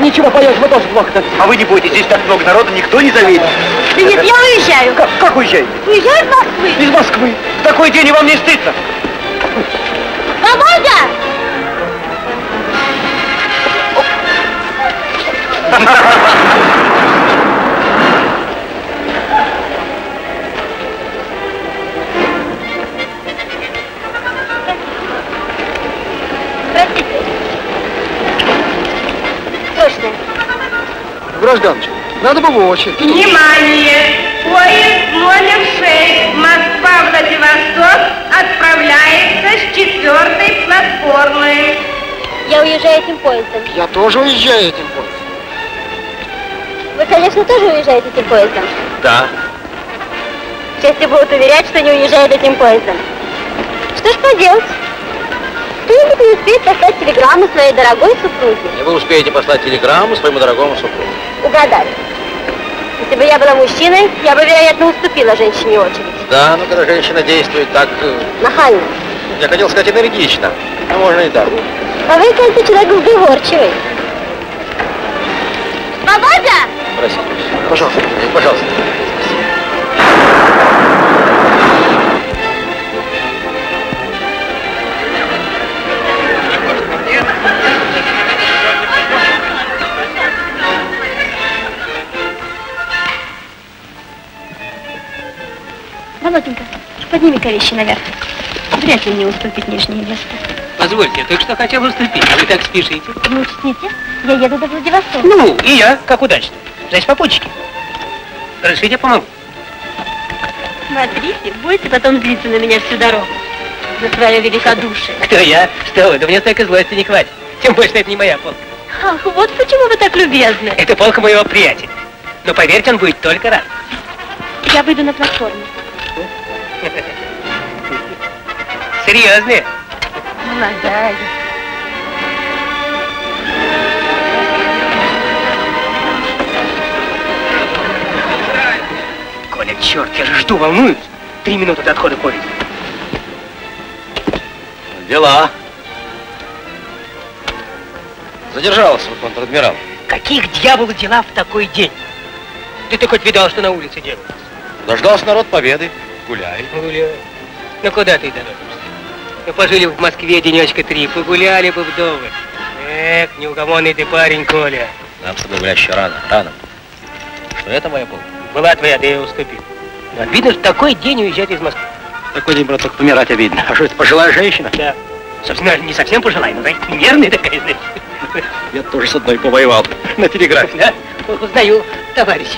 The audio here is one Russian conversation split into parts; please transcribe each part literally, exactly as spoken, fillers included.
ничего, поедем, мы тоже плохо-то. А вы не бойтесь, здесь так много народа, никто не заметит. Да нет, я уезжаю. Как, как уезжаете? Уезжаю из Москвы. Из Москвы. В такой день и вам не стыдно. Володя! Простите. Срочно. Гражданочка, надо бы в очередь. Внимание! Поезд номер шесть Москва-Владивосток отправляется с четвертой платформы. Я уезжаю этим поездом. Я тоже уезжаю этим поездом. Вы, конечно, тоже уезжаете этим поездом? Да. Часто будут уверять, что не уезжают этим поездом. Что ж поделать? Кто-нибудь не успеет послать телеграмму своей дорогой супруге. И вы успеете послать телеграмму своему дорогому супругу. Угадали. Если бы я была мужчиной, я бы, вероятно, уступила женщине очередь. Да, но когда женщина действует так... Нахально. Я хотел сказать энергично, но можно и так. А вы, кажется, человек сговорчивый. Володя! Простите. Пожалуйста. Пожалуйста. Володенька, подними-ка вещи наверх. Вряд ли мне уступит нижнее место. Позвольте, я только что хотел уступить, а вы так спешите. Не учтите, я еду до Владивостока. Ну, и я, как удачно. Значит, попутчики. Разрешите, я помогу. Смотрите, будете потом злиться на меня всю дорогу. За свое великодушие. Кто я? Что вы? Да мне столько злости не хватит. Тем более, что это не моя полка. Ах, вот почему вы так любезны. Это полка моего приятеля. Но поверьте, он будет только рад. Я выйду на платформу. Серьезные? Молодая. Коля, черт, я же жду, волнуюсь. Три минуты до отхода поезда. Дела. Задержался, контр-адмирал. Каких дьяволов дела в такой день? Ты-то хоть видал, что на улице делается? Дождался народ победы. Гуляй. Гуляй. Ну куда ты торопишься? Мы пожили в Москве денечка три, погуляли бы вдовы. Эх, неугомонный ты парень, Коля. Нам с тобой гулять еще рано, рано. Что это моя полка? Была твоя, ты ее уступил. Но обидно, что в такой день уезжать из Москвы. Такой день, брат, только помирать обидно. А что это, пожилая женщина? Да. Собственно, не совсем пожилая, но, знаете, нервная такая, знаешь. Я тоже с одной повоевал на телеграфе. Да? Узнаю товарища.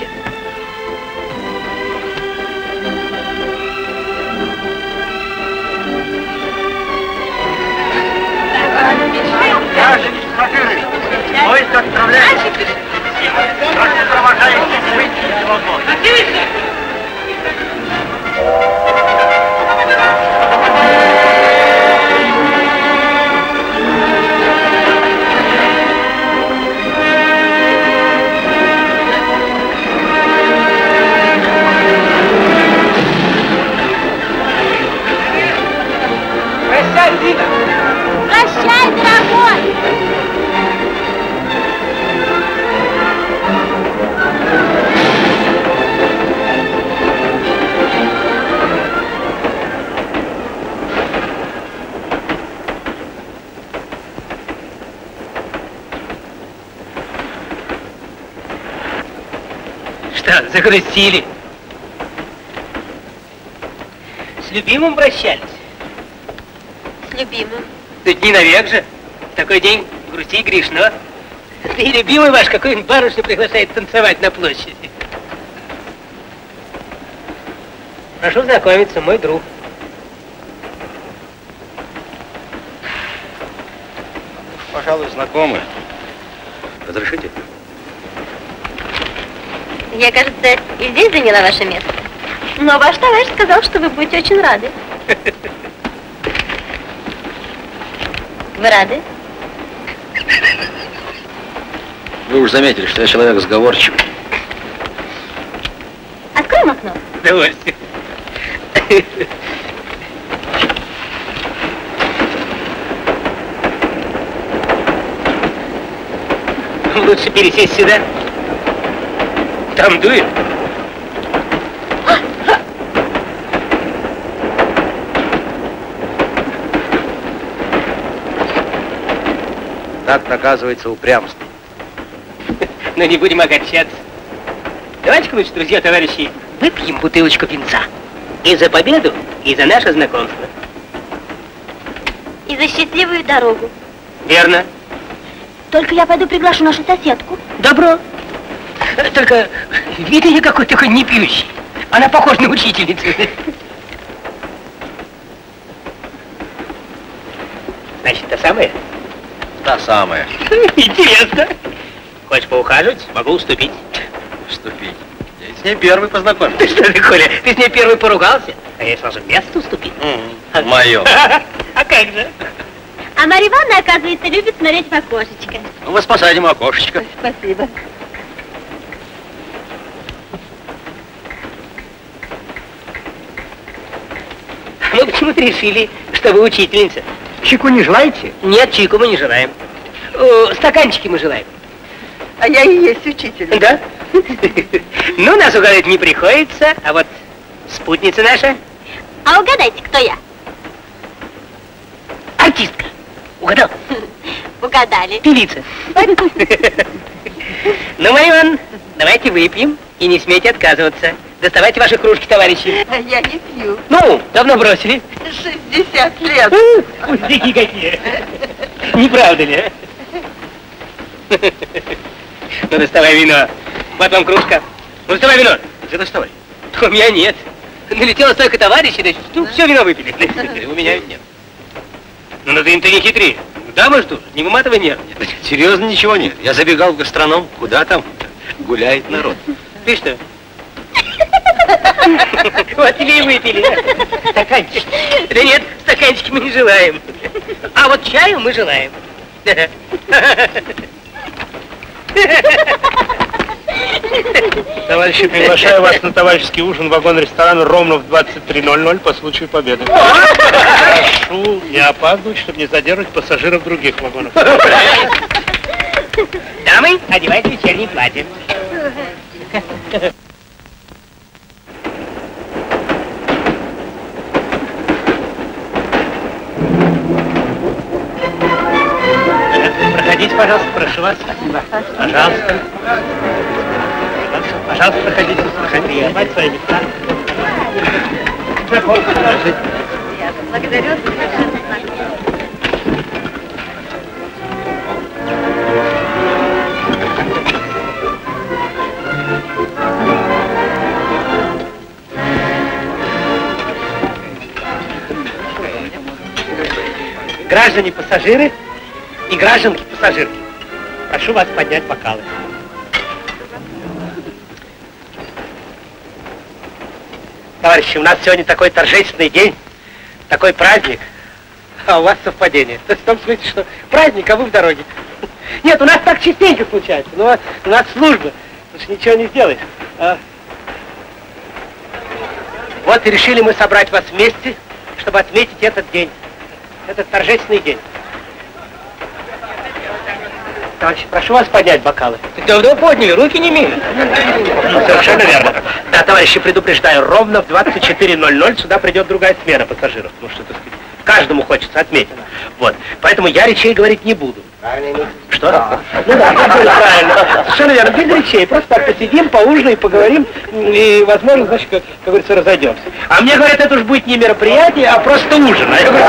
Граждане, пассажиры, поезд отправляется. Наши провожающие выйти из вагона. Прощай, Зина! Прощай, дорогой! Что, загрустили? С любимым прощались? С любимым. Тут не навек же. В такой день грусти грешно. И любимый ваш какой-нибудь барышню приглашает танцевать на площади. Прошу знакомиться, мой друг. Пожалуй, знакомы. Разрешите? Я, кажется, и здесь заняла ваше место. Но ваш товарищ сказал, что вы будете очень рады. Вы рады? Вы уж заметили, что я человек сговорчивый. Откроем окно. Удовольствие. Лучше пересесть сюда. Там дует. Так наказывается упрямство. Но не будем огорчаться. Давайте-ка лучше, друзья, товарищи, выпьем бутылочку винца. И за победу, и за наше знакомство. И за счастливую дорогу. Верно. Только я пойду приглашу нашу соседку. Добро. Только вид ее какой такой не пьющий. Она похожа на учительницу. Значит, та самая? Та самая. Интересно. Хочешь поухаживать? Могу уступить. Уступить. Я с ней первый познакомился. Ты что ты, Коля, ты с ней первый поругался? А я сразу место уступить. Mm-hmm. Мое. А как же? А Марья Ивановна, оказывается, любит смотреть в окошечко. Ну, мы посадим окошечко. Спасибо. Мы почему-то решили, что вы учительница. Чайку не желаете? Нет, чайку мы не желаем. О, стаканчики мы желаем. А я и есть учитель. Да? Ну, нас угадать не приходится, а вот спутница наша А угадайте, кто я? артистка. Угадал? Угадали. Певица. Ну, Марья Ивановна, давайте выпьем и не смейте отказываться. Доставайте ваши кружки, товарищи. А я не пью. Ну, давно бросили. шестьдесят лет. Пустяки какие. Не правда ли? Ну, доставай вино. Вот вам кружка. Ну, доставай вино. Где доставай? У меня нет. Налетело столько товарищей, да, ну, все вино выпили. У меня нет. Ну, ну ты им-то не хитри. Дамы ждут, не выматывай нерв. Серьезно, ничего нет. Я забегал в гастроном. Куда там? Гуляет народ. Ты что? Вот тебе и выпили. Стаканчик. Да нет, стаканчики мы не желаем. А вот чаю мы желаем. Товарищи, приглашаю вас на товарищеский ужин в вагон-ресторан ровно в двадцать три ноль ноль по случаю победы. Прошу не опаздывать, чтобы не задерживать пассажиров других вагонов. Дамы, одевайте вечернее платье. Проходите, пожалуйста, прошу вас. Спасибо. Пожалуйста. Пожалуйста, проходите. Проходите. Занимайте свои места. Благодарю. Граждане пассажиры и гражданки пассажирки, прошу вас поднять бокалы. Товарищи, у нас сегодня такой торжественный день, такой праздник, а у вас совпадение. То есть в том смысле, что праздник, а вы в дороге. Нет, у нас так частенько случается, но у нас служба, потому что ничего не сделаешь. А... Вот и решили мы собрать вас вместе, чтобы отметить этот день, этот торжественный день. Товарищи, прошу вас поднять бокалы. Давно подняли, руки не мыли. Совершенно верно. Да, товарищи, предупреждаю, ровно в двадцать четыре ноль ноль сюда придет другая смена пассажиров. Потому что, так сказать, каждому хочется отметить. Вот. Поэтому я речей говорить не буду. Что? Да. Ну да, правильно. Совершенно верно. Без речей. Просто так посидим, поужинаем, поговорим. И, возможно, значит, как, как говорится, разойдемся. А мне говорят, это уж будет не мероприятие, а просто ужин. А я говорю,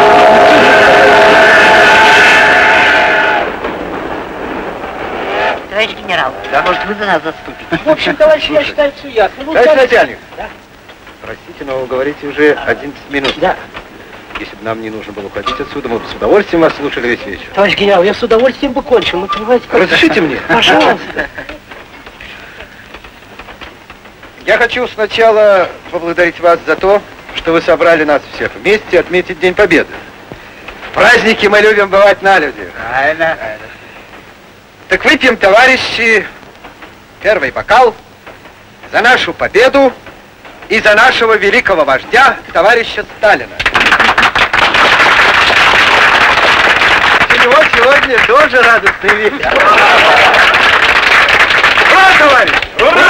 Товарищ генерал, Да? может, вы за нас заступите? в общем, товарищи, я считаю, все ясно. Ну, Товарищ скажите. начальник. Да. Простите, но вы говорите уже одиннадцать минут. Да. Если бы нам не нужно было уходить отсюда, мы бы с удовольствием вас слушали весь вечер. Товарищ генерал, я с удовольствием бы кончил, но понимаете, как... Разрешите мне? Пожалуйста. Я хочу сначала поблагодарить вас за то, что вы собрали нас всех вместе отметить День Победы. В праздники мы любим бывать на людях. Правильно. Так выпьем, товарищи, первый бокал за нашу победу и за нашего великого вождя, товарища Сталина. У него сегодня сегодня тоже радостный вечер. Ура, товарищ! Ура!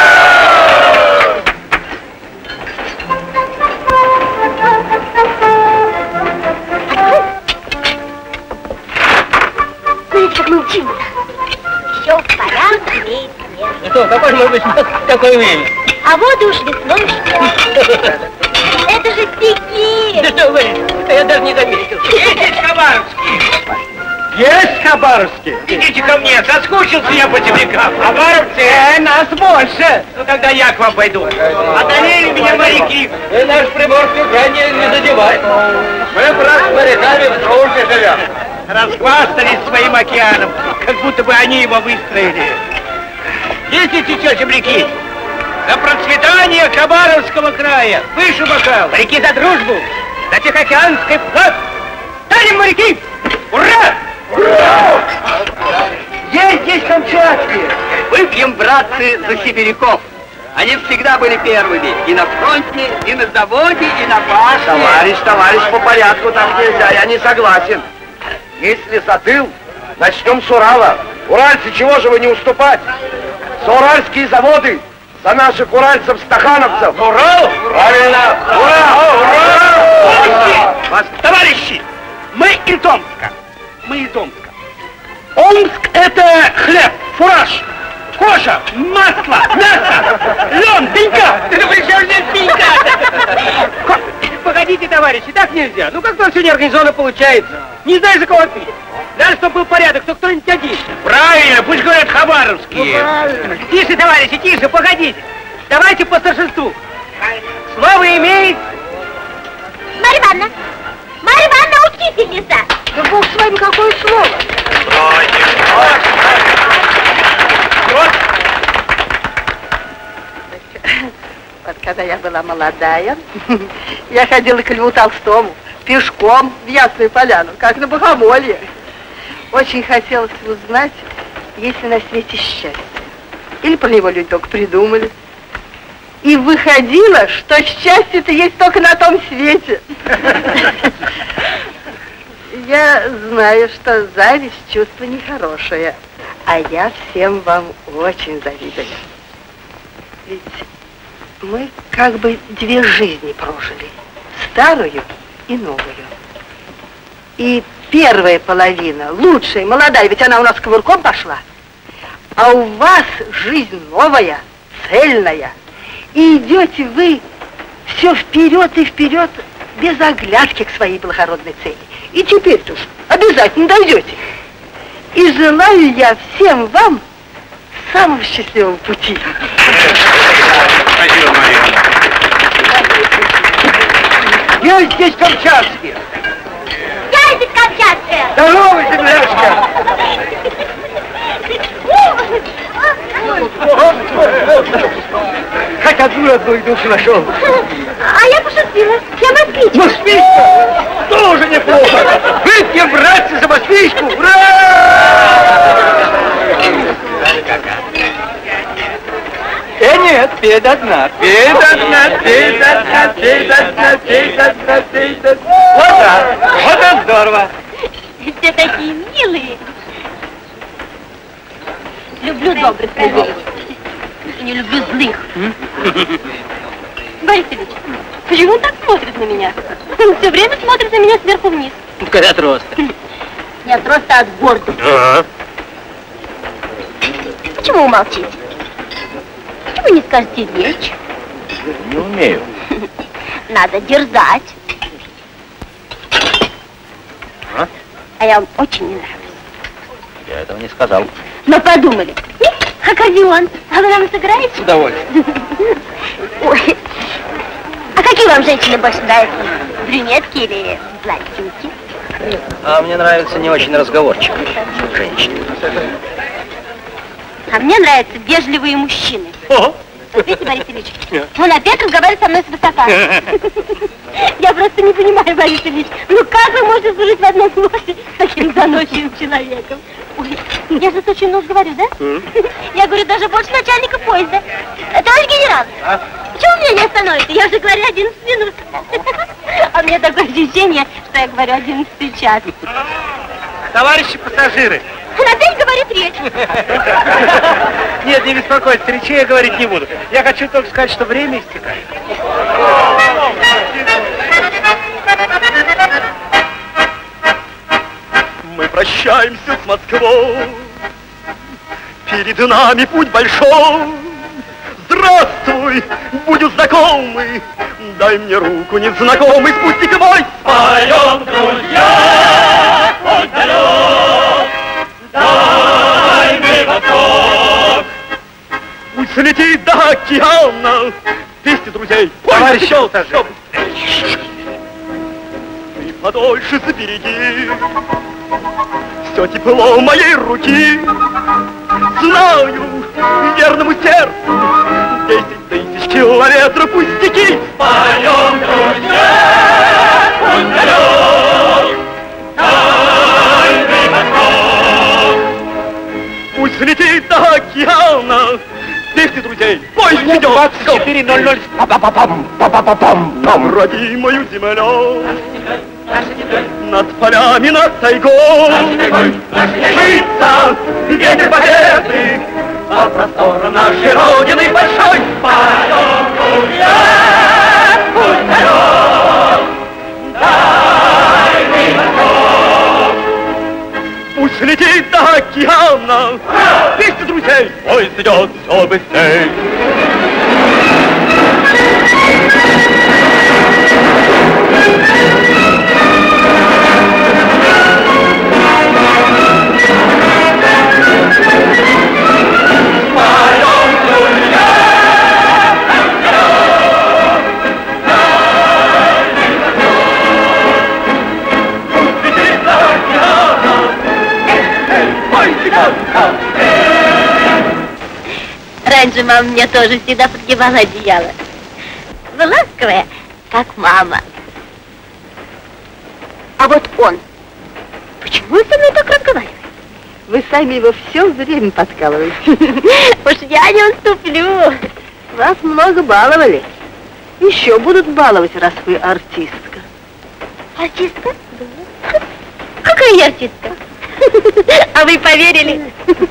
Смотрите, как мы учимся. Все в порядке, имеет снег. Что, какой может быть какое время? А воды уж весной ждет. Это же стихи. Да что вы, я даже не заметил. Есть Хабаровский. Есть Хабаровский? Идите ко мне, соскучился я по землякам. Хабаровцы, Э, нас больше. ну тогда я к вам пойду. Одолели меня моряки. И наш прибор слежения не задевай. Мы, брат, с моряками в дружбе живем. Расхвастались своим океаном, как будто бы они его выстроили. Если сейчас земляки, за процветание Хабаровского края, выше бокал. Моряки за дружбу, за Тихоокеанский флаг. Станем, моряки! Ура! Ура! Есть здесь камчатские. Выпьем, братцы, за сибиряков. Они всегда были первыми. И на фронте, и на заводе, и на башне. Товарищ, товарищ, по порядку так нельзя, я не согласен. Если за тыл, начнем с Урала. Уральцы, чего же вы не уступать? За уральские заводы, за наших уральцев-стахановцев. Урал? Правильно. Ура! Ура! Вас, товарищи, мы из Омска. Мы из Омска. Омск — это хлеб, фураж, кожа, масло, мясо, лен, пенька. Да вы что здесь пенька? Погодите, товарищи, так нельзя. Ну как-то все неорганизованно получается. Не знаю, за кого пить. Надо, чтобы был порядок, то кто-нибудь один. Правильно, пусть говорят хабаровские. Ну, тише, товарищи, тише, погодите. Давайте по старшинству. Слово имеет... Марья Ивановна! Марья Ивановна, учительница! Да бог с вами, какое слово? Вот когда я была молодая, я ходила к Льву Толстому пешком в Ясную Поляну, как на богомолье. Очень хотелось узнать, есть ли на свете счастье. Или про него люди только придумали. И выходило, что счастье-то есть только на том свете. Я знаю, что зависть — чувство нехорошее, а я всем вам очень завидую. Ведь мы как бы две жизни прожили, старую и новую. И первая половина, лучшая, молодая, ведь она у нас ковырком пошла, а у вас жизнь новая, цельная, и идете вы все вперед и вперед, без оглядки к своей благородной цели. И теперь-то уж обязательно дойдете. И желаю я всем вам самого счастливого пути. Спасибо, Мария. Я здесь камчатские. Я здесь камчатская! Здорово, земляшка. Хоть одну родную душу нашел. А я пошутила. Я москвичка. Москвичка! Тоже неплохо. Выпьем, братцы, за москвичку. Ура! Э, нет, пей до дна. Пей до дна, пей до дна, пей до дна, пей до дна, пей до дна. Вот так. Вот это здорово. Все такие милые. Люблю добрых людей. И не люблю злых. Борис Ильич, почему он так смотрит на меня? Он все время смотрит на меня сверху вниз. Какая от роста? Не от роста, а от гордости. Ага. Почему вы молчите? Почему не скажете речь? Не умею. Надо дерзать. А? А я вам очень не нравлюсь. Я этого не сказал. Но подумали. Аккордеон. А вы нам сыграете? С удовольствием. Ой. А какие вам женщины больше нравятся? Брюнетки или блондинки? А мне нравятся не очень разговорчивые женщины. А мне нравятся вежливые мужчины. Ого. Видите, Борис Ильич? Он опять разговаривает со мной свысока. Я просто не понимаю, Борис Ильич, ну как вы можете служить в одном классе с таким заносчивым человеком? Ой, я же очень много говорю, да? Я говорю даже больше начальника поезда. Товарищ генерал, почему меня не остановите? Я уже говорю одиннадцать минут. А у меня такое ощущение, что я говорю одиннадцатый час. Товарищи пассажиры! Он опять говорит речь. Нет, не беспокойтесь, речей я говорить не буду. Я хочу только сказать, что время истекает. Мы прощаемся с Москвой, перед нами путь большой. Здравствуй, будем знакомы, дай мне руку, незнакомый, спутник мой. Споем, друзья, путь далек, дальний восток. Пусть летит до океана, вести друзей. Товарищ пассажир! Ты подольше забереги все тепло моей руки. Знаю, верному сердцу десять тысяч километров пустяки. Споем, друзья, путь далек, дальний восток. Пусть летит до океана, вести друзей, поезд идет. двадцать четыре ноль ноль. Нам родимую землю, над полями, над тайгой, житься, ветер победы, по просторам нашей Родины большой. Поем, друзья, путь далек, дальний восток. Пусть летит до океана, вести друзей, поезд идет все быстрей. Раньше мама мне тоже всегда подгибала одеяло. Вы ласковая, как мама. А вот он, почему он со мной так разговаривает? Вы сами его все время подкалываете. Уж я не уступлю. Вас много баловали. Еще будут баловать, раз вы артистка. Артистка? Да. Какая я артистка? А вы поверили?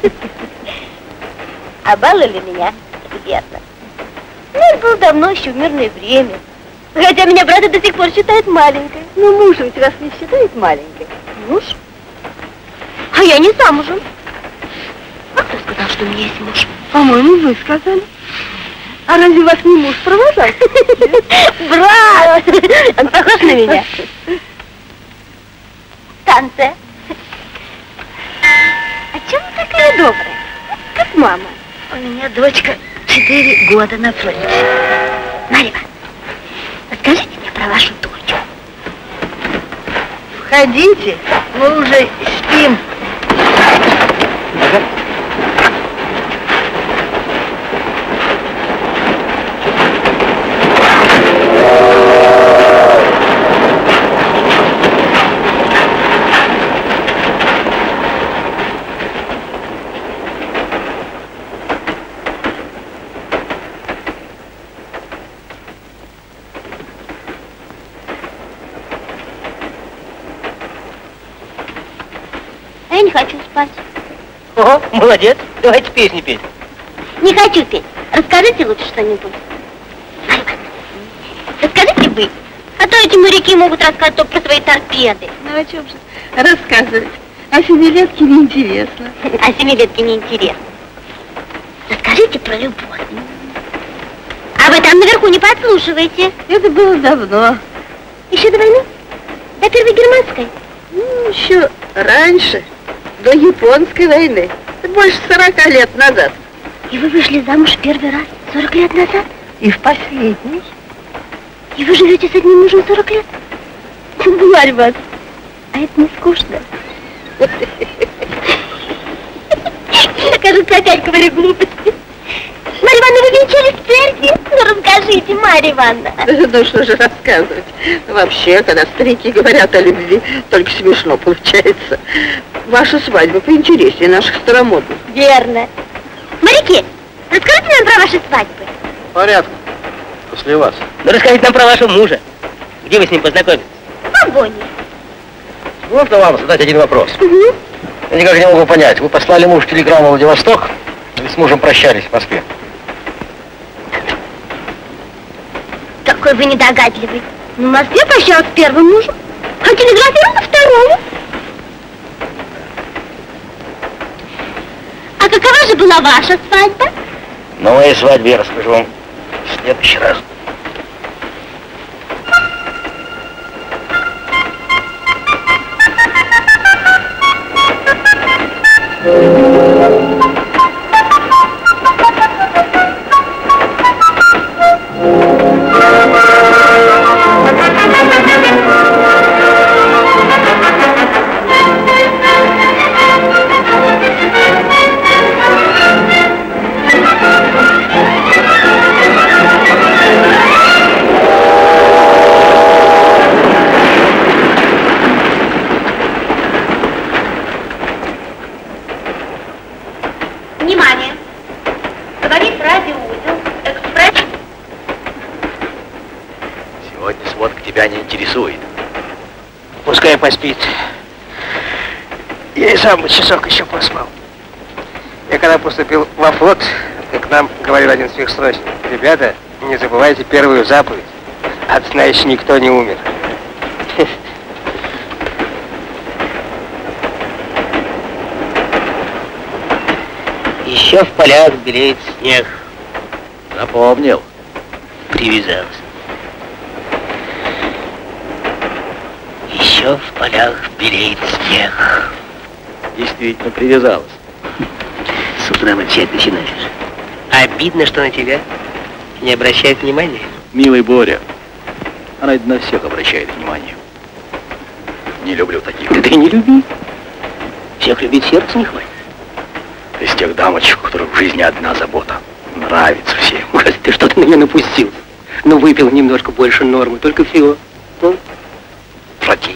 А баловали меня, верно. Ну, это было давно, еще в мирное время. Хотя меня брат до сих пор считает маленькой. Ну, муж ведь вас не считает маленькой. Муж? А я не замужем. А кто сказал, что у меня есть муж? По-моему, вы сказали. А разве вас не муж провожал? Брат! Он похож на меня. Станция. А чем вы такая добрая? Как мама. У меня дочка четыре года на фронте. Марья, расскажите мне про вашу дочь. Входите, мы уже спим. Я не хочу спать. О, молодец. Давайте песни петь. Не хочу петь. Расскажите лучше что-нибудь. Марья Ивановна, расскажите вы. А то эти моряки могут рассказать только про свои торпеды. Ну, о чем же рассказывать? О семилетке неинтересно. А семилетке неинтересно. Расскажите про любовь. А вы там наверху не подслушиваете. Это было давно. Еще до войны? До Первой Германской? Ну, еще раньше, до Японской войны. Больше сорока лет назад. И вы вышли замуж первый раз сорок лет назад? И в последний. И вы живете с одним мужем сорок лет? Марья Ивановна, а это не скучно? Я, кажется, опять говорю глупости. Марья Ивановна, вы венчались в церкви? Ну, расскажите, Марья Ивановна. Ну, что же рассказывать? Вообще, когда старики говорят о любви, только смешно получается. Ваша свадьба поинтереснее наших старомодных. Верно. Моряки, расскажите нам про ваши свадьбы. В порядке. После вас. Ну, расскажите нам про вашего мужа. Где вы с ним познакомились? В вагоне. В Можно вам задать один вопрос? Угу. Я никак не могу понять, вы послали мужу телеграмму в Владивосток или с мужем прощались в Москве? Какой вы недогадливый. В Москве прощалась с первым мужем, а телеграфировала второму. А какова же была ваша свадьба? На моей свадьбе я расскажу вам в следующий раз. Внимание! Говорит радиоузел, экспресс. Сегодня сводка тебя не интересует. Пускай поспит. Я и сам бы часок еще поспал. Я когда поступил во флот, к нам говорил один сверхсрочник: ребята, не забывайте первую заповедь. От сна еще никто не умер. Еще в полях белеет снег. Запомнил. Привязался. Еще в полях белеет снег. Действительно привязалась. С утра молчать начинаешь. Обидно, что на тебя не обращают внимания. Милый Боря, она на всех обращает внимание. Не люблю таких. Да ты не люби. Всех любить сердце не хватит. Из тех дамочек, у которых в жизни одна забота. Нравится всем. Господи, ты что-то на меня напустил. Ну, выпил немножко больше нормы, только всего. Ну? Противно.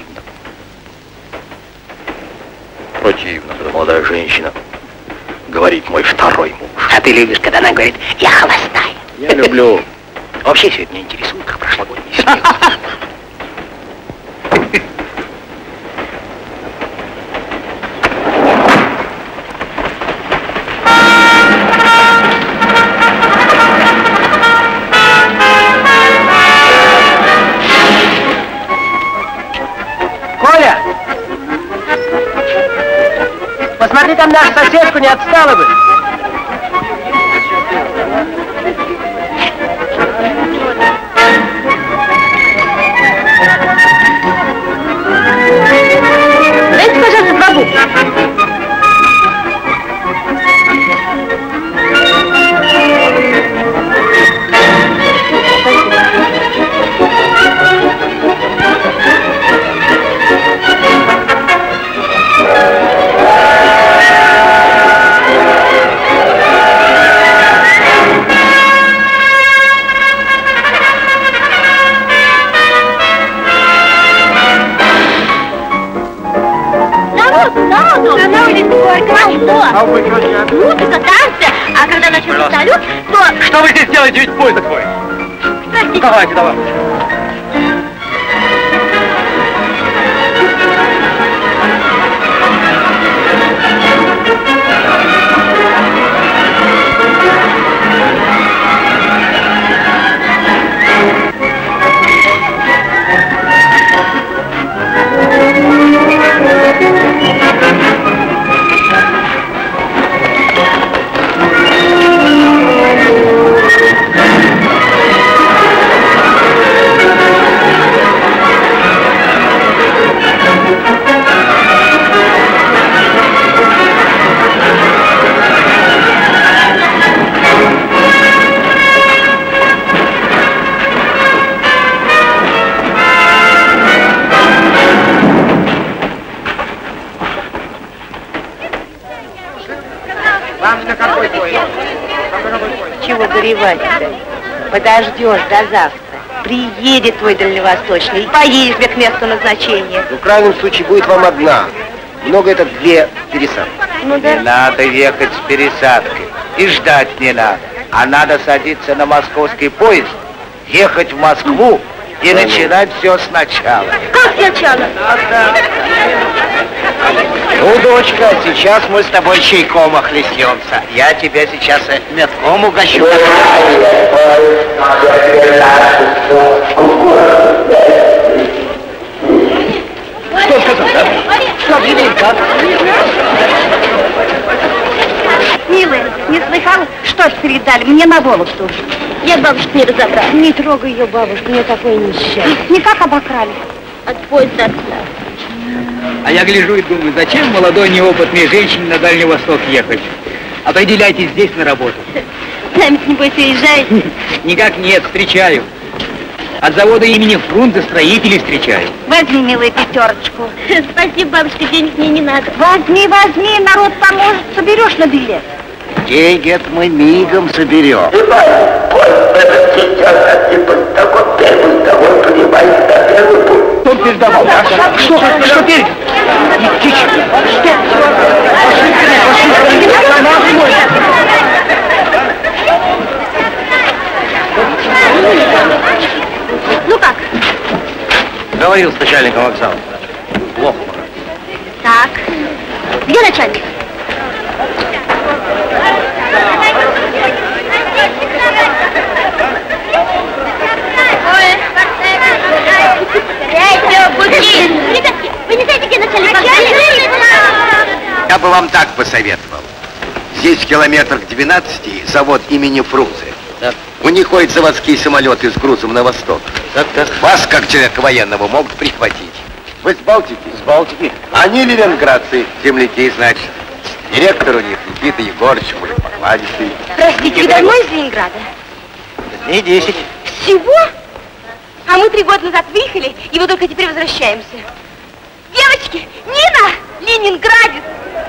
Противно, когда молодая женщина говорит: мой второй муж. А ты любишь, когда она говорит: я холостая. Я люблю. Вообще все это меня интересует, как прошлогодний снег. Коля! Посмотри, там нашу соседку не отстала бы. Дайте, пожалуйста, два буквы. А вы что делаете? Музыка, танцы, а когда начнется салют, то... Что вы здесь делаете? Ведь поезд такой. Простите. Давайте, давайте. Чего горевать-то? Подождешь до завтра. Приедет твой дальневосточный и поедешь к месту назначения. Ну, в крайнем случае будет вам одна. Много это две пересадки. Ну да. Не надо ехать с пересадкой. И ждать не надо. А надо садиться на московский поезд, ехать в Москву и начинать все сначала. Как сначала? Ну, дочка, сейчас мы с тобой чайком охлестнемся. Я тебя сейчас метком угощу. Что сказал, да? Что, Гриненька? Милая, не слыхала, что передали? Мне на Вологду. Я бабушку не разобрала. Не трогай ее, бабушка, мне такое несчастье. Никак обокрали. От поезда отстали. А я гляжу и думаю, зачем молодой неопытной женщине на Дальний Восток ехать? Определяйтесь здесь на работу. Сами, небось, уезжаете? Никак нет, встречаю. От завода имени Фрунзе строителей встречаю. Возьми, милая, пятерочку. Спасибо, бабушка, денег мне не надо. Возьми, возьми, народ поможет, соберешь на билет. Деньги это мы мигом соберем. Кто передавал, да? Что? Что перед? Ну как? Говорил с начальником вокзала. Плохо. Так. Где начальник? Ребятки, вы не знаете, где начальник вокзала? Я бы вам так посоветовал. Здесь в километрах двенадцати завод имени Фрунзе. Так. У них ходят заводские самолеты с грузом на восток. Так, так. Вас, как человека военного, могут прихватить. Вы с Балтики? С Балтики. Они ленинградцы, земляки, значит. Директор у них Никита Егорович, будет покладистый. Простите, вы давно из Ленинграда? Дней десять. Всего? А мы три года назад выехали, и вот только теперь возвращаемся. Девочки, Нина, ленинградец!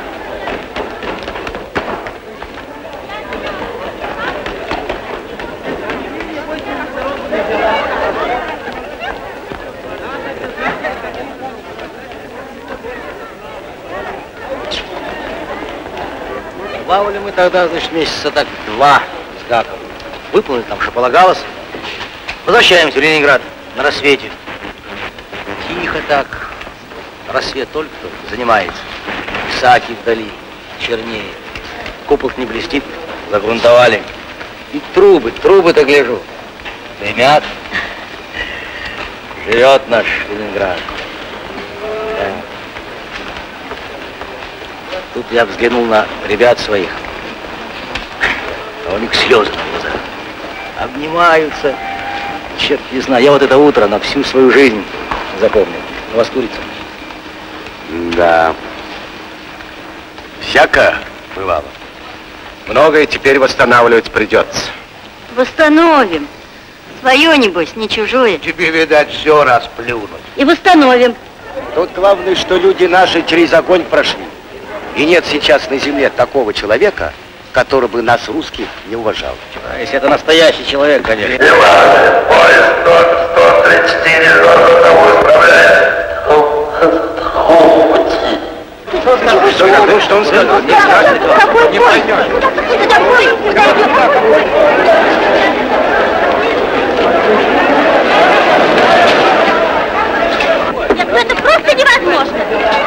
Плавали мы тогда, значит, месяца так два с гаком. Выполнили там, что полагалось. Возвращаемся в Ленинград на рассвете. Тихо так. Рассвет только-только занимается. Исаки вдали, чернее. Купол не блестит, загрунтовали. И трубы, трубы-то гляжу. Дымят. Живет наш Ленинград. Да. Тут я взглянул на ребят своих. А у них слезы на глазах. Обнимаются. Черт не знаю, я вот это утро на всю свою жизнь запомнил. У вас курица? Да. Всяко бывало. Многое теперь восстанавливать придется. Восстановим. Свое, небось, не чужое. Тебе, видать, все расплюнуть. И восстановим. Тут главное, что люди наши через огонь прошли. И нет сейчас на земле такого человека, который бы нас, русских, не уважал. А если это настоящий человек, конечно. Поезд сто тридцать четыре, ждет того исправляет. Что такое? Что он сказал? Не скажет. Какой Не поезд? поймешь. Что такое? Нет, ну это просто невозможно.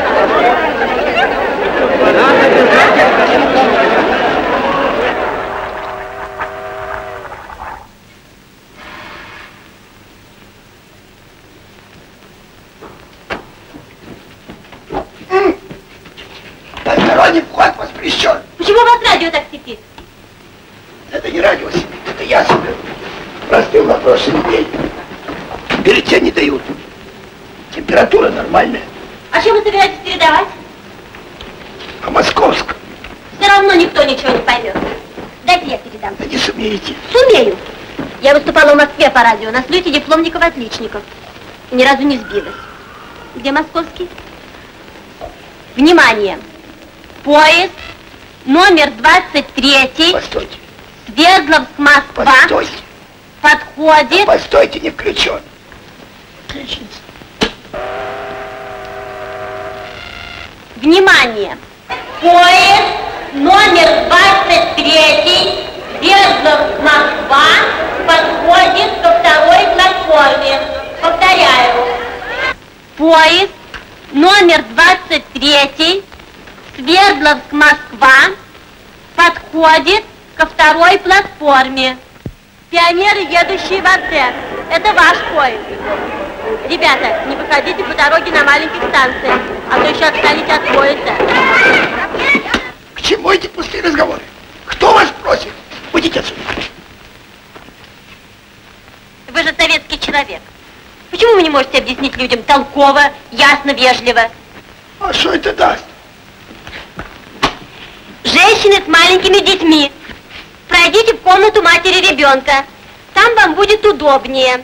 Посторонний вход воспрещен. Почему у вас радио так сипит? Это не радио сидит, это я себе. Простыл на прошлый день. Бюллетень не дают. Температура нормальная. А что вы собираетесь передавать? А московском? Все равно никто ничего не поймет. Дайте я передам. Да не сумеете. Сумею. Я выступала в Москве по радио на слете дипломников-отличников. Ни разу не сбилась. Где московский? Внимание! Поезд номер двадцать три. Постойте. Свердловск-Москва. Постойте. Подходит. Постойте, не включен. Включите. Внимание! Поезд номер двадцать три. Свердловск-Москва подходит ко второй платформе. Повторяю. Поезд номер двадцать три, Свердловск, Москва, подходит ко второй платформе. Пионеры, едущие в Артек. Это ваш поезд. Ребята, не выходите по дороге на маленьких станциях, а то еще отстанете от поезда. К чему эти пустые разговоры? Кто вас просит? Уйдите отсюда. Вы же советский человек. Почему вы не можете объяснить людям толково, ясно, вежливо? А что это даст? Женщины с маленькими детьми. Пройдите в комнату матери ребенка. Там вам будет удобнее.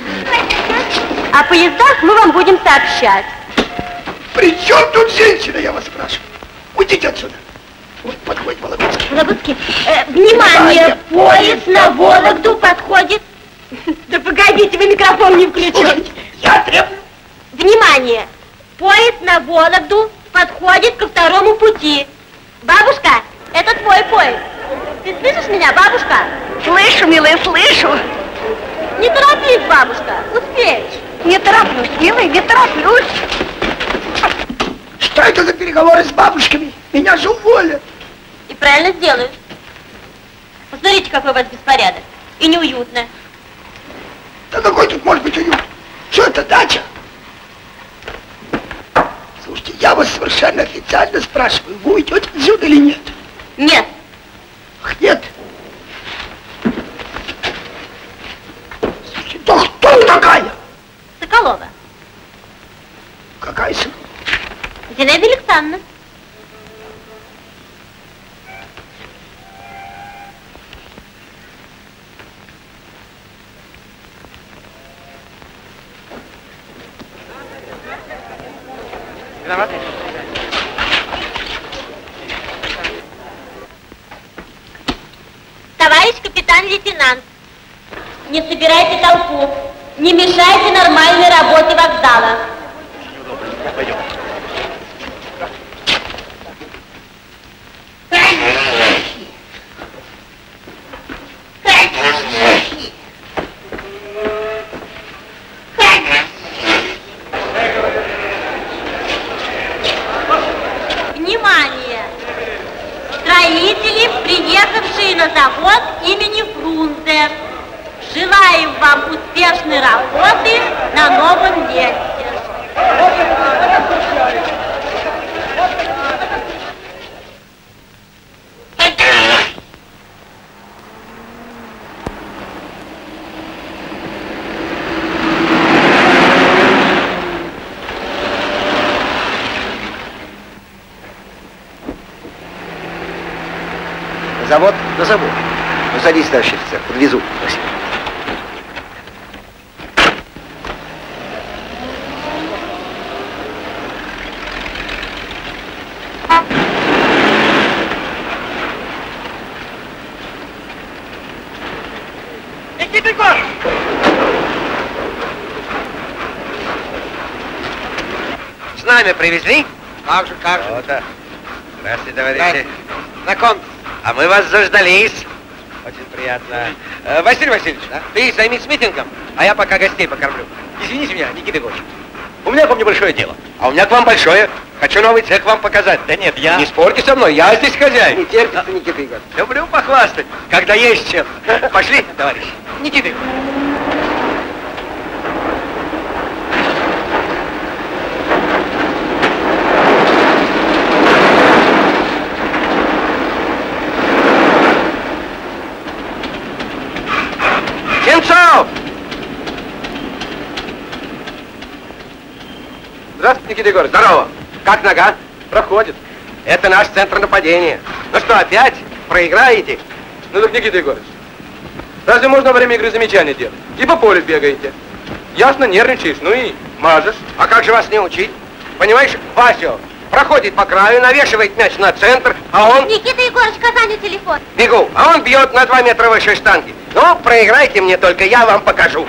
О поездах мы вам будем сообщать. При чем тут женщина, я вас спрашиваю? Уйдите отсюда. Вот подходит Вологодский. Вологодский, э, внимание, поезд на Вологду подходит. Да погодите, вы микрофон не включите. Я требую. Внимание, поезд на Вологду подходит ко второму пути. Бабушка, это твой поезд. Ты слышишь меня, бабушка? Слышу, милая, слышу. Не торопись, бабушка, успеешь. Не тороплюсь, милая, не тороплюсь. Что это за переговоры с бабушками? Меня же уволят. И правильно сделают. Посмотрите, какой у вас беспорядок. И неуютно. Да какой тут может быть уют? Что это, дача? Слушайте, я вас совершенно официально спрашиваю, вы уйдете отсюда или нет? Нет. Ах, нет. Слушайте, да кто вы такая? Соколова. Какая Соколова? Зинаида Александровна. Виноваты? Товарищ капитан-лейтенант, не собирайте толпу, не мешайте нормальной работе вокзала. Пойдем. Внимание! Строители, приехавшие на завод имени Фрунзе. Желаем вам успешной работы на новом месте. Завод? На завод. Ну, садись, товарищ офицер, подвезу. Спасибо. Никита Егор! Знамя привезли? Как же, как же. Вот так. Здравствуйте, товарищи. Знаком. А мы вас заждались. Очень приятно. Э, Василий Васильевич, да? Ты займись митингом, а я пока гостей покормлю. Извините меня, Никита Егорович. У меня к вам небольшое дело. А у меня к вам большое. Хочу новый цех вам показать. Да нет, я... Не спорьте со мной, я здесь хозяин. Не терпится, а... Никита Егорович. Люблю похвастать, когда есть чем. Пошли, товарищ. Никита Егорович. Немцов! Здравствуйте, Никита Егорович. Здорово. Как нога? Проходит. Это наш центр нападения. Ну что, опять? Проиграете? Ну так, Никита Егорович, разве можно во время игры замечания делать? И по полю бегаете. Ясно, нервничаешь, ну и мажешь. А как же вас не учить? Понимаешь, Васю проходит по краю, навешивает мяч на центр, а он... Никита Егорович, Казани телефон. Бегу, а он бьет на два метра выше штанги. Ну, проиграйте мне только, я вам покажу.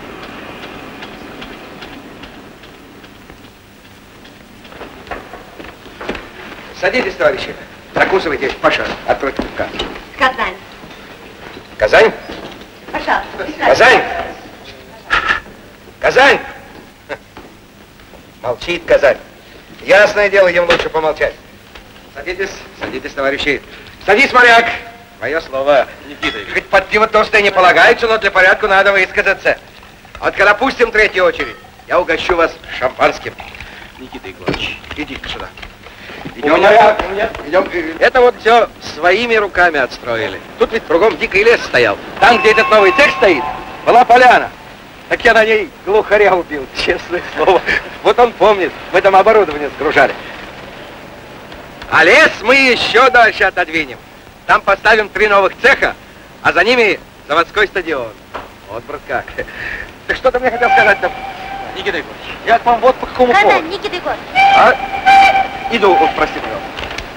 Садитесь, товарищи. Закусывайте, Паша, откройте карту. Казань. Казань? Пожалуйста. Казань? Казань? Молчит Казань. Ясное дело, им лучше помолчать. Садитесь, садитесь, товарищи. Садись, моряк. Мое слово. Никита. Хоть подпевать толстое не полагается, но для порядка надо высказаться. А вот когда пустим третью очередь, я угощу вас шампанским. Никита Егорович. Иди-ка сюда. Идем, моряк. Идем. Это вот все своими руками отстроили. Тут ведь кругом дикий лес стоял. Там, где этот новый цех стоит, была поляна. Так я на ней глухаря убил, честное слово. Вот он помнит, в этом оборудовании сгружали. А лес мы еще дальше отодвинем. Там поставим три новых цеха, а за ними заводской стадион. Вот, брат, как. Так что ты мне хотел сказать-то? Никита Егорович. Я к вам вот по какому Казань, поводу. Никита Егорович. А? Иду, о, прости, пожалуйста.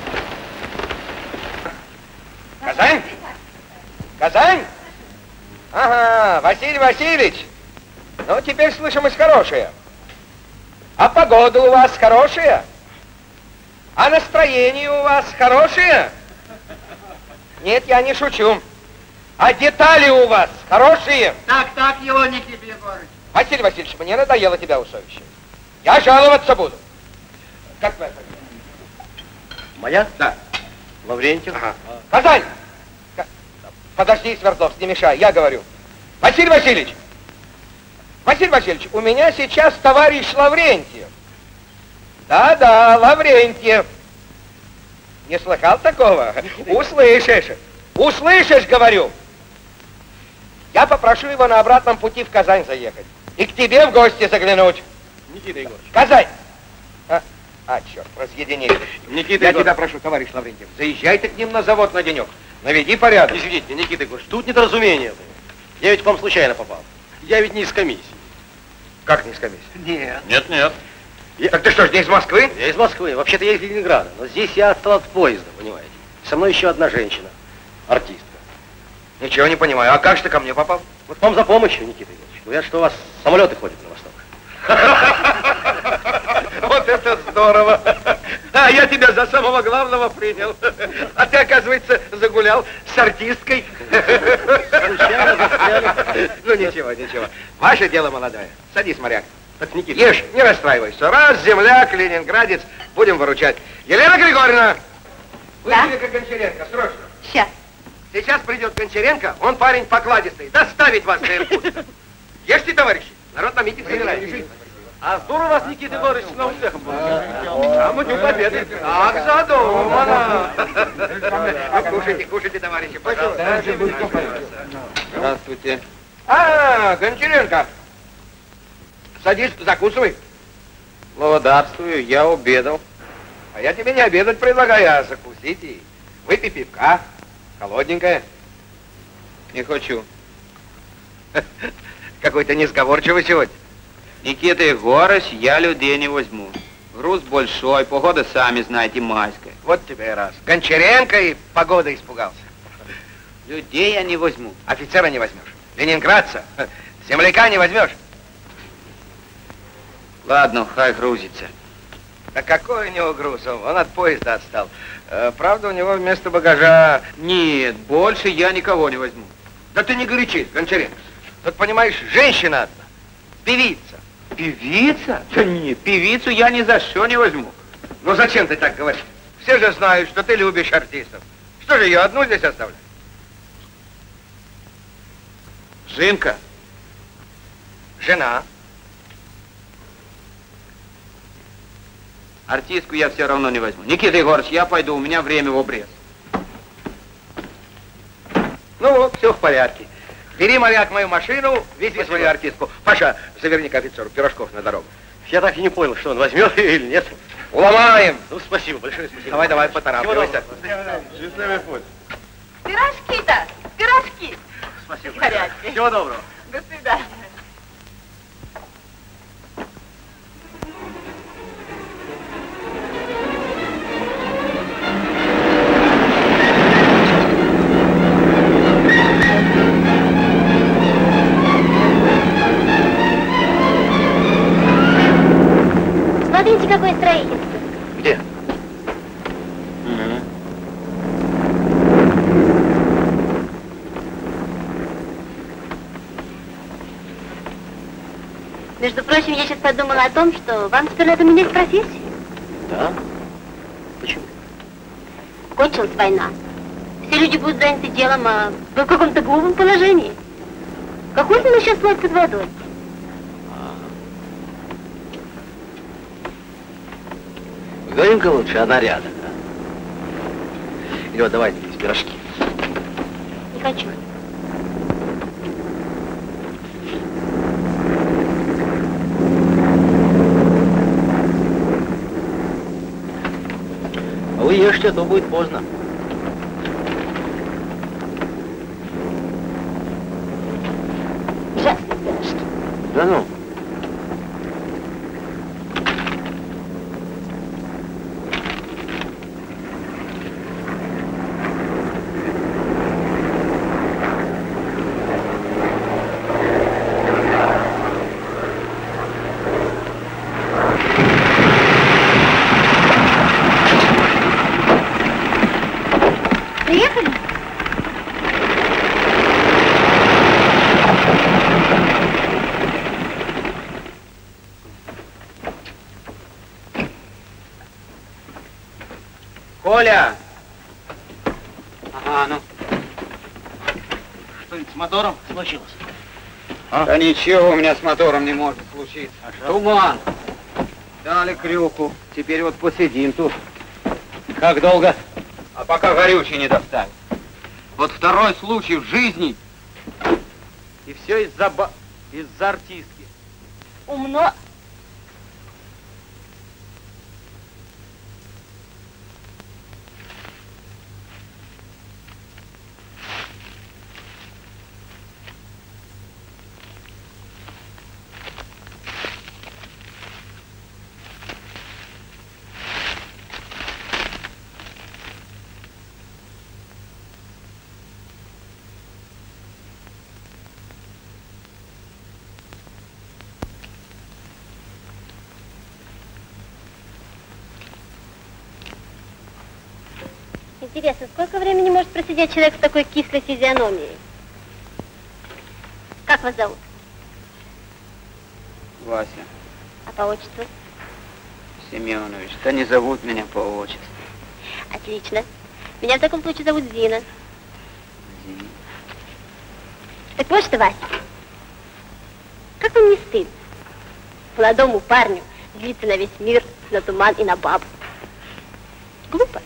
Казань? Казань? Ага, Василий Васильевич. Ну, теперь слышимость хорошая. А погода у вас хорошая? А настроение у вас хорошее? Нет, я не шучу. А детали у вас хорошие? Так, так его, Никита Егорович. Василий Васильевич, мне надоело тебя усовещать. Я жаловаться буду. Как твоя фамилия? Моя? Да. Лаврентьев. Ага. Казань! К- Подожди, Свердловск, не мешай, я говорю. Василий Васильевич! Василий Васильевич, у меня сейчас товарищ Лаврентьев. Да-да, Лаврентьев. Не слыхал такого? Услышишь. Услышишь, говорю. Я попрошу его на обратном пути в Казань заехать. И к тебе в гости заглянуть. Никита Егорович. Казань! А, а черт, разъединили. Никита Я Егорович. тебя прошу, товарищ Лаврентьев, заезжай ты к ним на завод на денек. Наведи порядок. Извините, Никита Егорович, тут недоразумение было. Я ведь к вам случайно попал. Я ведь не из комиссии. Как не с комиссии? Нет. Нет, нет. Я... Так ты что ж, не из Москвы? Я из Москвы. Вообще-то я из Ленинграда. Но здесь я отстал от поезда, понимаете. Со мной еще одна женщина. Артистка. Ничего не понимаю. А как же ты ко мне попал? Вот к вам за помощью, Никита Егорович. Говорят, что у вас самолеты ходят на восток. Вот это здорово. А я тебя за самого главного принял. А ты, оказывается, загулял с артисткой. Ну ничего, ничего. Ваше дело молодое. Садись, моряк. Так, Никита. Ешь, не расстраивайся. Раз, земляк, ленинградец, будем выручать. Елена Григорьевна, Да? вызови-ка Гончаренко, срочно. Сейчас. Сейчас придет Гончаренко, он парень покладистый. Доставить вас до Иркутска. Ешьте, товарищи. Народ на митинг собирается. А здорово вас, Никита Егорович, с новым цехом получил. Там идет победы. Так задумано. Ну, кушайте, кушайте, товарищи, пожалуйста. Здравствуйте. А, Гончаренко. Садись, закусывай. Благодарствую, я обедал. А я тебе не обедать предлагаю, а закусить и выпей пивка. Холодненькое. Не хочу. Какой-то несговорчивый сегодня. Никита Егорович, я людей не возьму. Груз большой, погода, сами знаете, майская. Вот тебе и раз. Гончаренко и погода испугался. Людей я не возьму. Офицера не возьмешь. Ленинградца. Земляка не возьмешь. Ладно, хай грузится. Да какой у него груз? Он от поезда отстал. Э, правда, у него вместо багажа... Нет, больше я никого не возьму. Да ты не горячись, Гончаренко. Тут, понимаешь, женщина одна. Певица. Певица? Да нет, певицу я ни за что не возьму. Ну зачем ты так говоришь? Все же знают, что ты любишь артистов. Что же ее одну здесь оставлять? Жинка. Жена. Артистку я все равно не возьму. Никита Егорович, я пойду, у меня время в обрез. Ну вот, все в порядке. Бери, моряк, мою машину, вези свою артистку. Паша, заверни к офицеру пирожков на дорогу. Я так и не понял, что он возьмет или нет. Уломаем. Ну, спасибо, большое спасибо. Давай, давай, поторапливайся. Счастливый путь. Пирожки-то, пирожки. Спасибо. В порядке. Всего доброго. До свидания. Смотрите, какое строительство. Где? Между прочим, я сейчас подумала о том, что вам теперь надо менять профессию. Да? Почему? Кончилась война. Все люди будут заняты делом, а вы в каком-то глупом положении. Какой же мы сейчас плоть под водой? Поговорим-ка лучше о нарядах, а? Или вот давайте здесь пирожки. Не хочу. А вы ешьте, а то будет поздно. Ужасные пирожки. Да ну. Приехали? Коля! Ага, ну. Что-нибудь с мотором случилось? А? Да ничего у меня с мотором не может случиться. А Туман. Дали крюку. Теперь вот посидим тут. Как долго? А пока горючий не доставят. Вот второй случай в жизни. И все из-за ба... из-за артистки. Умно. Интересно, сколько времени может просидеть человек с такой кислой физиономией? Как вас зовут? Вася А по отчеству? Семенович. Да не зовут меня по отчеству. Отлично. Меня в таком случае зовут Зина. Зина. Так вот что, Вася, как вам не стыдно молодому парню злиться на весь мир, на туман и на бабу? Глупо.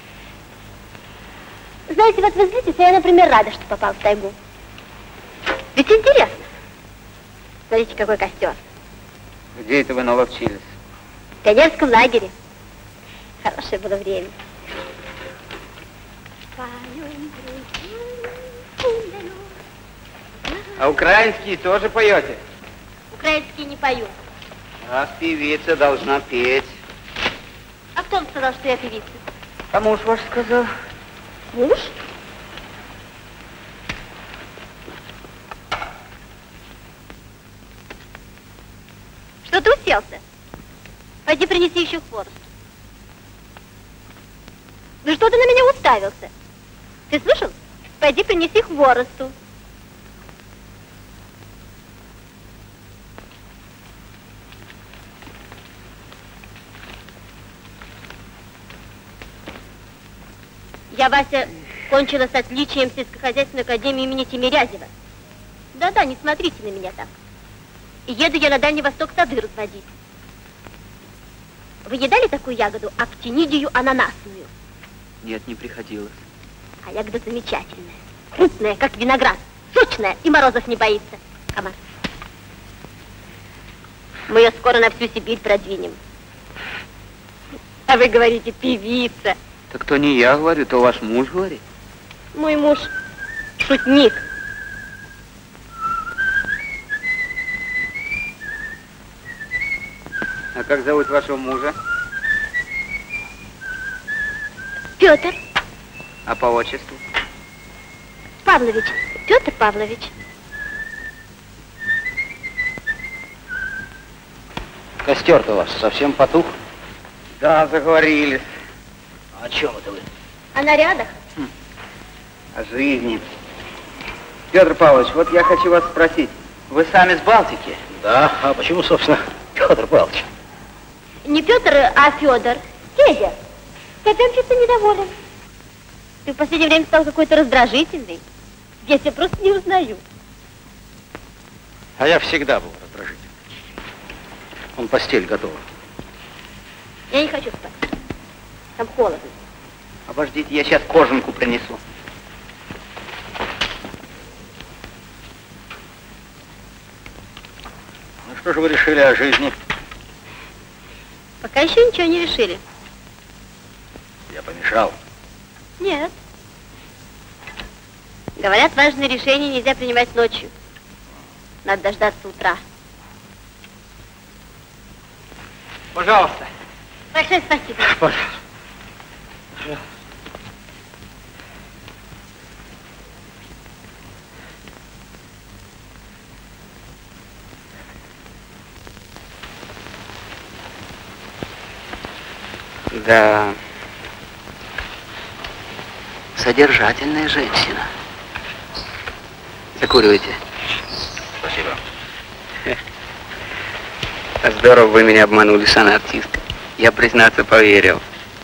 Знаете, вот вы злитесь, а я, например, рада, что попал в тайгу. Ведь интересно. Смотрите, какой костер. Где это вы наловчились? В пионерском лагере. Хорошее было время. А украинские тоже поете? Украинские не пою. Раз певица должна петь. А кто вам сказал, что я певица? А муж ваш сказал. Муж? Что ты уселся? Пойди принеси еще хворост. Ну что ты на меня уставился? Ты слышал? Пойди принеси хворосту. Я, Вася, кончила с отличием сельскохозяйственной академии имени Тимирязева. Да-да, не смотрите на меня так. И еду я на Дальний Восток сады разводить. Вы едали такую ягоду, актинидию ананасную? Нет, не приходилось. А ягода замечательная. Крупная, как виноград. Сочная и морозов не боится. Комар. Мы ее скоро на всю Сибирь продвинем. А вы говорите, певица. Так то не я говорю, то ваш муж говорит. Мой муж шутник. А как зовут вашего мужа? Петр А по отчеству? Павлович. Петр Павлович. Костер-то у вас совсем потух? Да, заговорились. О чем это вы? О нарядах? О жизни. Петр Павлович, вот я хочу вас спросить. Вы сами с Балтики? Да, а почему, собственно, Петр Павлович? Не Петр, а Федор. Федя, ты опять что-то недоволен. Ты в последнее время стал какой-то раздражительный. Я тебя просто не узнаю. А я всегда был раздражительный. Он постель готова. Я не хочу спать. Там холодно. Обождите, я сейчас кожанку принесу. Ну что же вы решили о жизни? Пока еще ничего не решили. Я помешал. Нет. Говорят, важные решения нельзя принимать ночью. Надо дождаться утра. Пожалуйста. Большое спасибо. Пожалуйста. Да. Содержательная женщина. Закуривайте. Спасибо. Здорово вы меня обманули, сан-артистка. Я, признаться, поверил.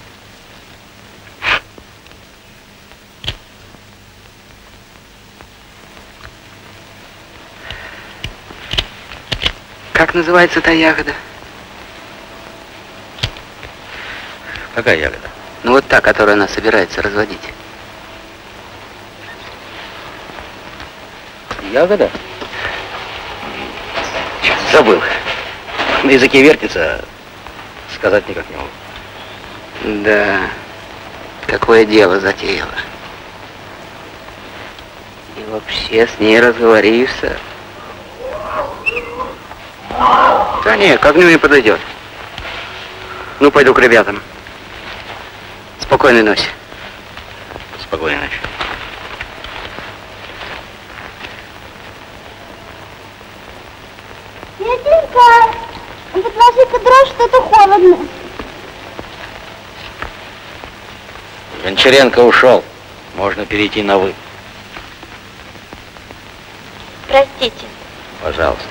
Как называется та ягода? Какая ягода? Ну вот та, которую она собирается разводить. Ягода? Сейчас забыл. На языке вертится, сказать никак не могу. Да, какое дело затеяла. И вообще с ней разговоришься. Да нет, к огню не подойдет. Ну, пойду к ребятам. Спокойной ночи. Спокойной ночи. Петенька, подложи-ка дрожь, что-то холодно. Гончаренко ушел. Можно перейти на «вы». Простите. Пожалуйста.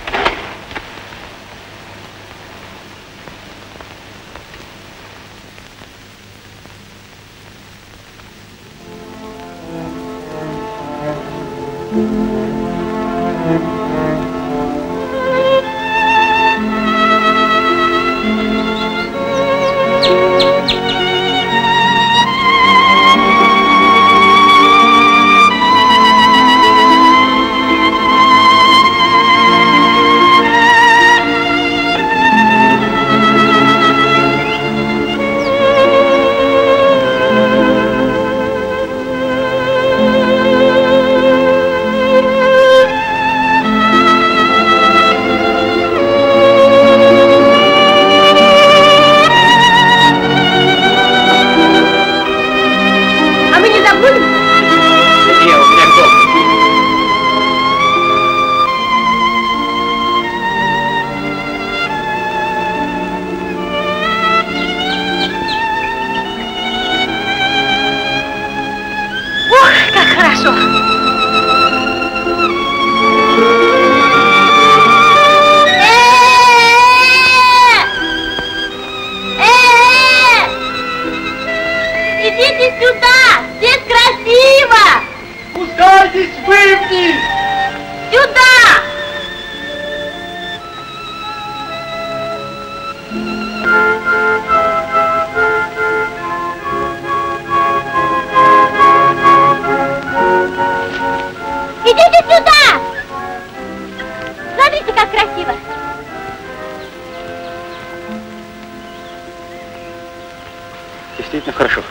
Действительно хорошо.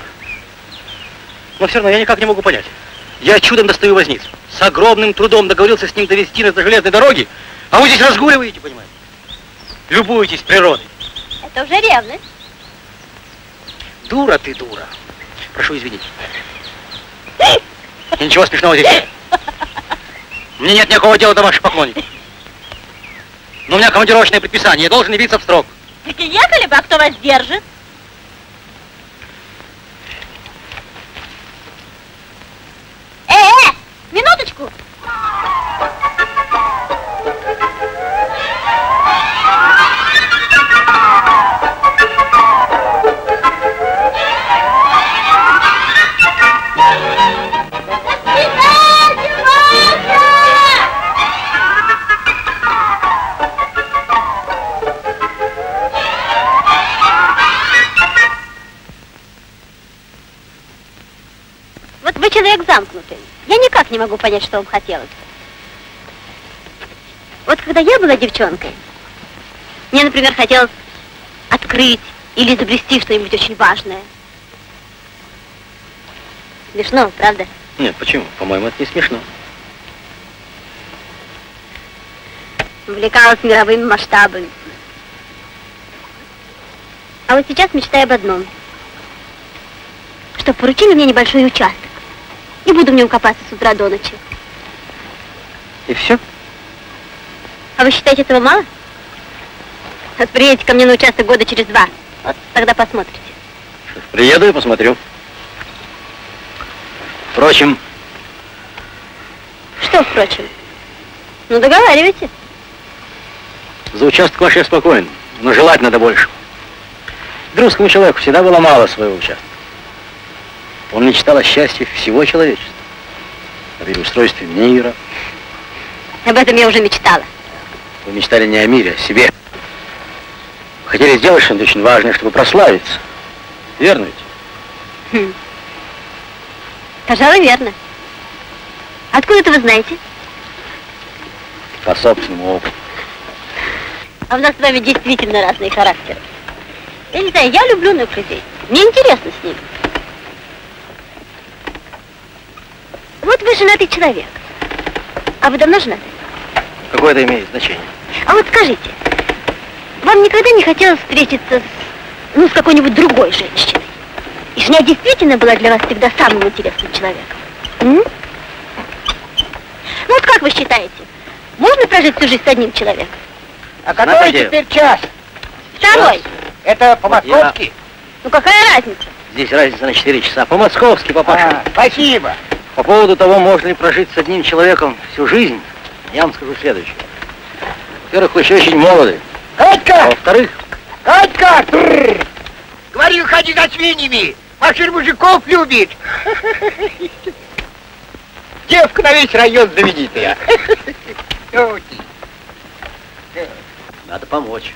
Но все равно я никак не могу понять. Я чудом достаю возницу. С огромным трудом договорился с ним довезти нас до железной дороги, а вы здесь разгуливаете, понимаете? Любуетесь природой. Это уже ревность. Дура ты, дура. Прошу извинить. И ничего смешного здесь нет. Мне нет никакого дела до ваших поклонников. Но у меня командировочное предписание, я должен явиться в срок. Так и ехали бы, а кто вас держит? Э-э, минуточку. Вот вы человек замкнутый. Я никак не могу понять, что вам хотелось. Вот когда я была девчонкой, мне, например, хотелось открыть или изобрести что-нибудь очень важное. Смешно, правда? Нет, почему? По-моему, это не смешно. Увлекалась мировыми масштабами. А вот сейчас мечтаю об одном. Чтоб поручили мне небольшой участок. И буду в нем копаться с утра до ночи. И все? А вы считаете этого мало? Вот приедете ко мне на участок года через два. Вот тогда посмотрите. Приеду и посмотрю. Впрочем... Что впрочем? Ну, договаривайте. За участок ваш я спокоен, но желать надо больше. Русскому человеку всегда было мало своего участка. Он мечтал о счастье всего человечества, о переустройстве мира. Об этом я уже мечтала. Вы мечтали не о мире, а о себе. Вы хотели сделать что-нибудь очень важное, чтобы прославиться. Верно ведь? Хм. Пожалуй, верно. Откуда это вы знаете? По собственному опыту. А у нас с вами действительно разные характеры. Я не знаю, я люблю новых людей. Мне интересно с ними. Вот вы женатый человек. А вы давно женаты? Какое это имеет значение? А вот скажите, вам никогда не хотелось встретиться с, ну, с какой-нибудь другой женщиной? И жена действительно была для вас всегда самым интересным человеком? М? Ну вот как вы считаете, можно прожить всю жизнь с одним человеком? А который теперь час? Второй. Это по-московски? Я... Ну какая разница? Здесь разница на четыре часа. По-московски, папаша. А, спасибо. По поводу того, можно ли прожить с одним человеком всю жизнь, я вам скажу следующее. Во-первых, вы еще очень молоды. Катька! А во-вторых... Катька! Трррр. Говорю, ходи за свиньями. Машин мужиков любит. Девка на весь район знаменитая. Надо помочь.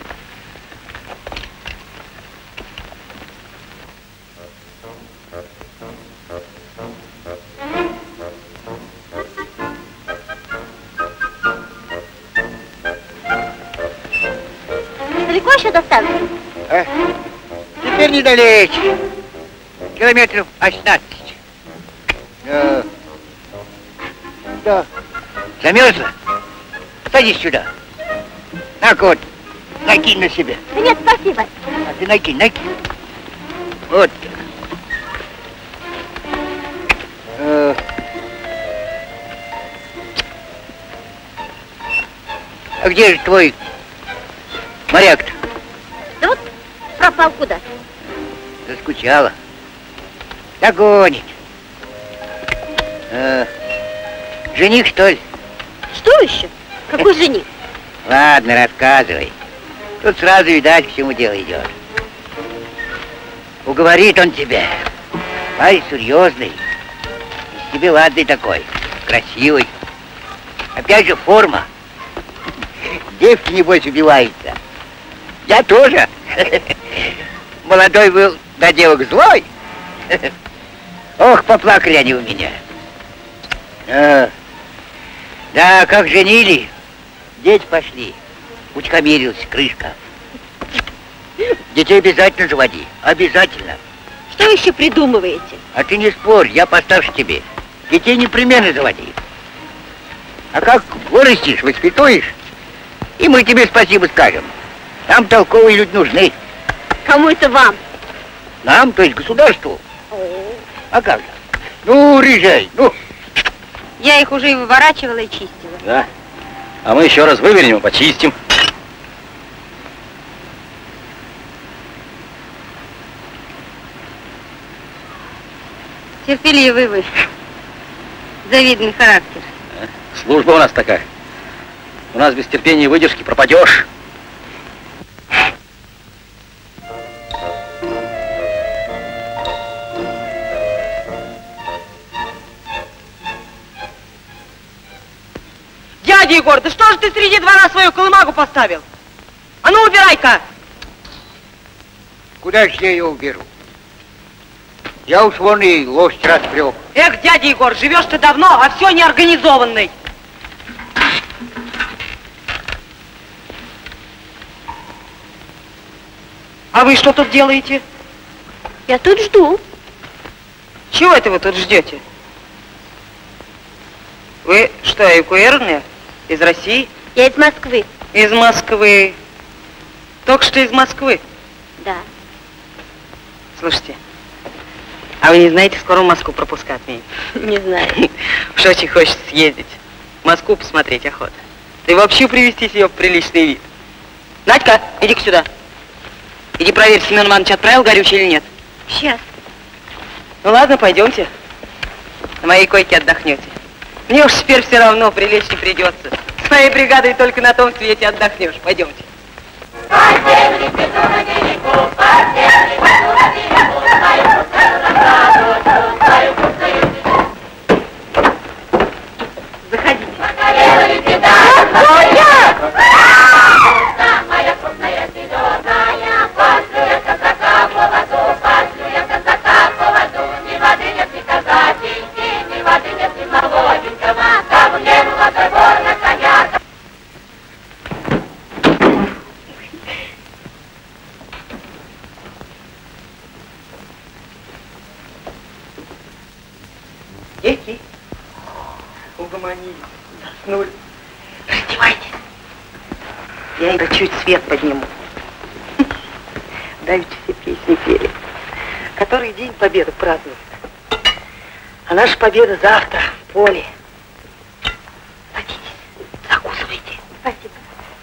Далеко еще до станции? А? Теперь недалече. Километров восемнадцать. Да. Да. Замерзла? Садись сюда. Так вот, накинь на себя. Нет, спасибо. А ты накинь, накинь. Вот так. Э. А где же твой моряк-то? Да вот пропал куда? Заскучала. Догонит. Э. Жених, что ли? Что еще? Какой жених? Ладно, рассказывай. Тут сразу видать, к чему дело идет. Уговорит он тебя. Ай, серьезный. Из тебе ладный такой. Красивый. Опять же форма. Девки, небось, убивается. Я тоже. Молодой был, да девок злой. Ох, поплакали они у меня. А, да, как женили, дети пошли. Утихомирился, крышка. Детей обязательно заводи, обязательно. Что вы еще придумываете? А ты не спорь, я постарше тебе. Детей непременно заводи. А как вырастешь, воспитуешь, и мы тебе спасибо скажем. Нам толковые люди нужны. Кому это вам? Нам, то есть государству. А как же? Ну, рыжай, ну. Я их уже и выворачивала, и чистила. Да. А мы еще раз вывернем и почистим. Терпеливый вы. Завидный характер. Служба у нас такая. У нас без терпения и выдержки пропадешь. Дядя Егор, да что же ты среди двора свою колымагу поставил? А ну, убирай-ка! Куда же я ее уберу? Я уж вон и лошадь распрёг. Эх, дядя Егор, живешь ты давно, а все неорганизованный. А вы что тут делаете? Я тут жду. Чего это вы тут ждете? Вы что, эвакуированные? Из России? Я из Москвы. Из Москвы. Только что из Москвы? Да. Слушайте, а вы не знаете, скоро в Москву пропуска отменят? Не знаю. Уж очень хочется съездить. Москву посмотреть охота. Да и вообще привести себя в приличный вид. Надька, иди-ка сюда. Иди проверь, Семен Иванович отправил горючее или нет. Сейчас. Ну ладно, пойдемте. На моей койке отдохнете. Мне уж теперь все равно прилечь не придется. С моей бригадой только на том свете отдохнешь. Пойдемте. Заходите. Дети, угомонились, заснули. Раздевайтесь. Я им чуть свет подниму. Давеча все песни пели. Который день победы празднуют. А наша победа завтра в поле. Садитесь, закусывайте. Спасибо.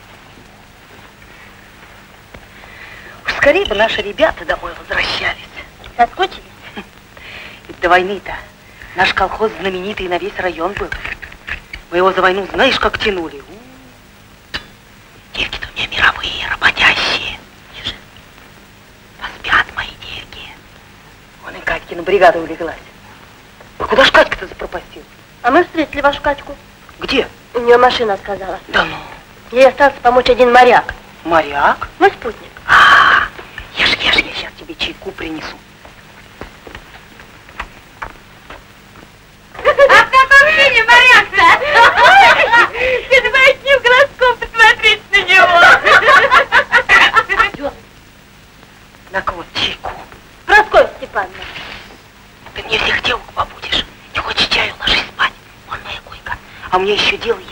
Уж скорее бы наши ребята домой возвращались. Соскучились? Ведь до войны-то наш колхоз знаменитый на весь район был. Мы его за войну знаешь, как тянули. Девки-то у меня мировые, работящие. Тише. Поспят мои девки. Вон и Катькина бригада улеглась. А куда ж Катька-то запропастил? А мы встретили вашу Катьку. Где? У нее машина отказала. Да ну. Ей остался помочь один моряк. Моряк? Мой спутник. А, ешь, ешь, я сейчас тебе чайку принесу. А в каком виде моряк-то? Ты давай с ним глазком посмотреть на него. На-ка вот чайку. Прасковья Степановна. Ты мне всех девок побудешь. Не хочешь чаю, ложись спать. Вон моя койка. А у меня еще дело есть.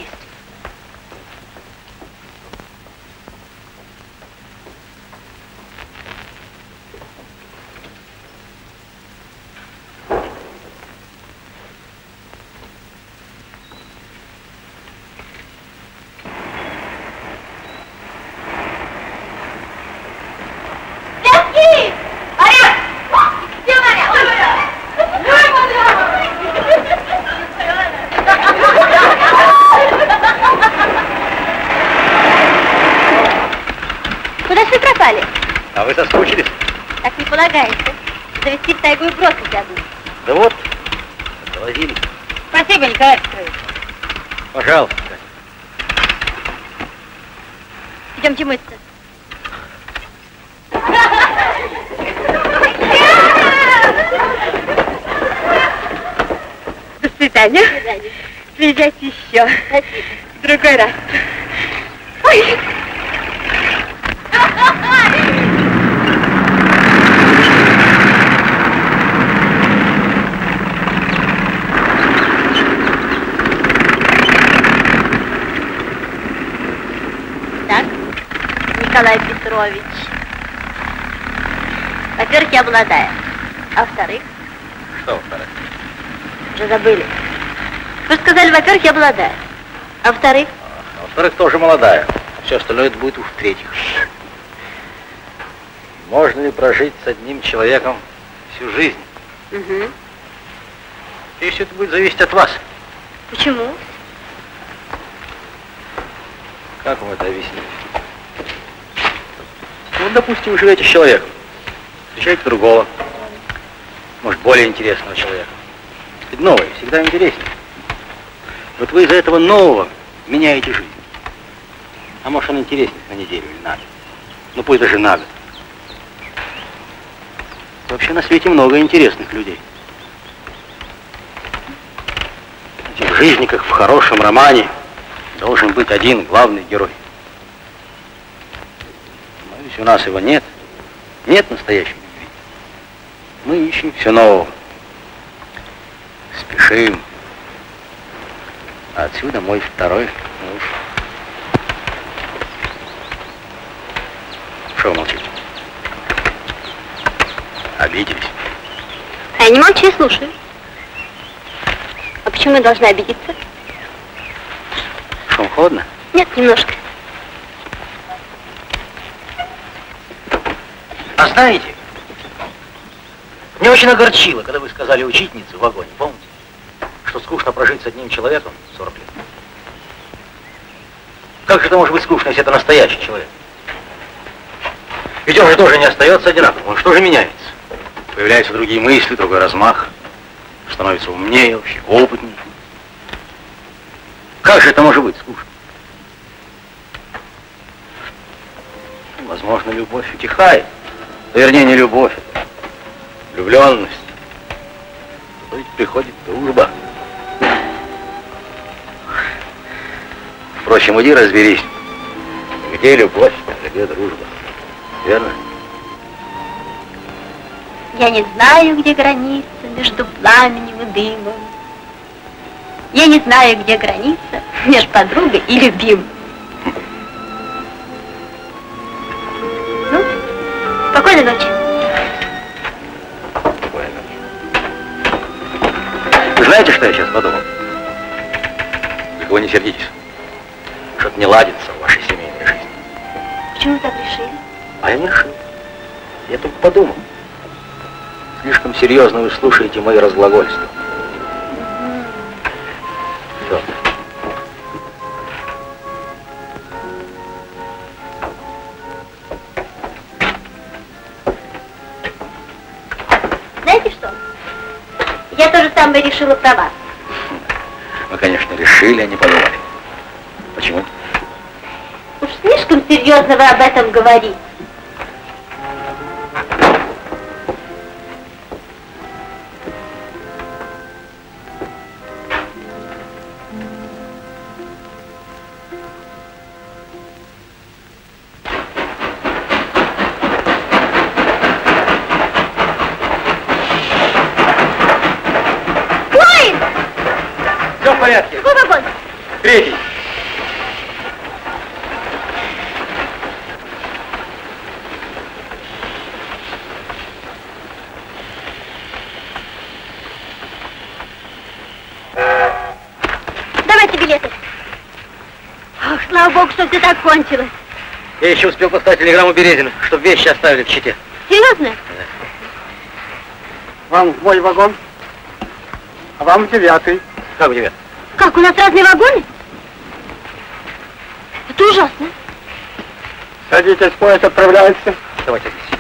Девки! Моряк! Где моряк? Куда ж вы пропали? А вы соскучились? Так не полагается. Завести в тайгу и бросить одну. Да вот, довозили. Спасибо, Николай Петрович. Пожалуйста. Идемте мыться. До свидания. До свидания. Приезжайте еще. Спасибо. В другой раз. Ой. Так, Николай Петрович. Во-первых, я молодая. А во-вторых, Что во-вторых? уже забыли. Вы сказали, во-первых, я молодая. А во-вторых, А во-вторых, тоже молодая. Все остальное это будет уж в-третьих. Можно ли прожить с одним человеком всю жизнь? угу. И все это будет зависеть от вас. Почему? Как вам это объяснить? Ну, допустим, вы живете с человеком. Встречаете другого. Может, более интересного человека. Ведь новое всегда интереснее. Вот вы из-за этого нового меняете жизнь. А может, он интереснее на неделю или на год. Ну, пусть даже на год. Вообще на свете много интересных людей. В жизни, как в хорошем романе, должен быть один главный герой. Но ведь у нас его нет. Нет настоящей любви. Мы ищем все нового. Спешим. А отсюда мой второй муж. Что вы молчите? Обиделись? А я не молчу и слушаю. А почему я должна обидеться? Шум холодно? Нет, немножко. А знаете, мне очень огорчило, когда вы сказали учительнице в вагоне, помните, что скучно прожить с одним человеком сорок лет. Как же это может быть скучно, если это настоящий человек? Ведь он же тоже не остается одинаковым, он что же меняется? Появляются другие мысли, другой размах, становится умнее, вообще опытнее. Как же это может быть скучно? Возможно, любовь утихает. Вернее, не любовь, это влюбленность. То ведь приходит дружба. Впрочем, иди разберись, где любовь, а где дружба. Верно? Я не знаю, где граница между пламенем и дымом. Я не знаю, где граница между подругой и любимым. Ну, спокойной ночи. Спокойной ночи. Вы знаете, что я сейчас подумал? Только вы не сердитесь. Что-то не ладится в вашей семейной жизни. Почему вы так решили? А я не решил. Я только подумал. Слишком серьезно вы слушаете мои разглагольства. Все. Знаете что? Я то же самое решила про вас. Мы, конечно, решили, а не подумали. Почему? Уж слишком серьезно вы об этом говорите. Все в порядке. Какой вагон? Третий. Давайте билеты. Ах, слава богу, что все так кончилось. Я еще успел поставить телеграмму Березину, чтобы вещи оставили в Чите. Серьезно? Вам в мой вагон, а вам в девятый. Как в девятый? Как, у нас разные вагоны? Это ужасно. Садитесь, поезд отправляется. Давайте здесь.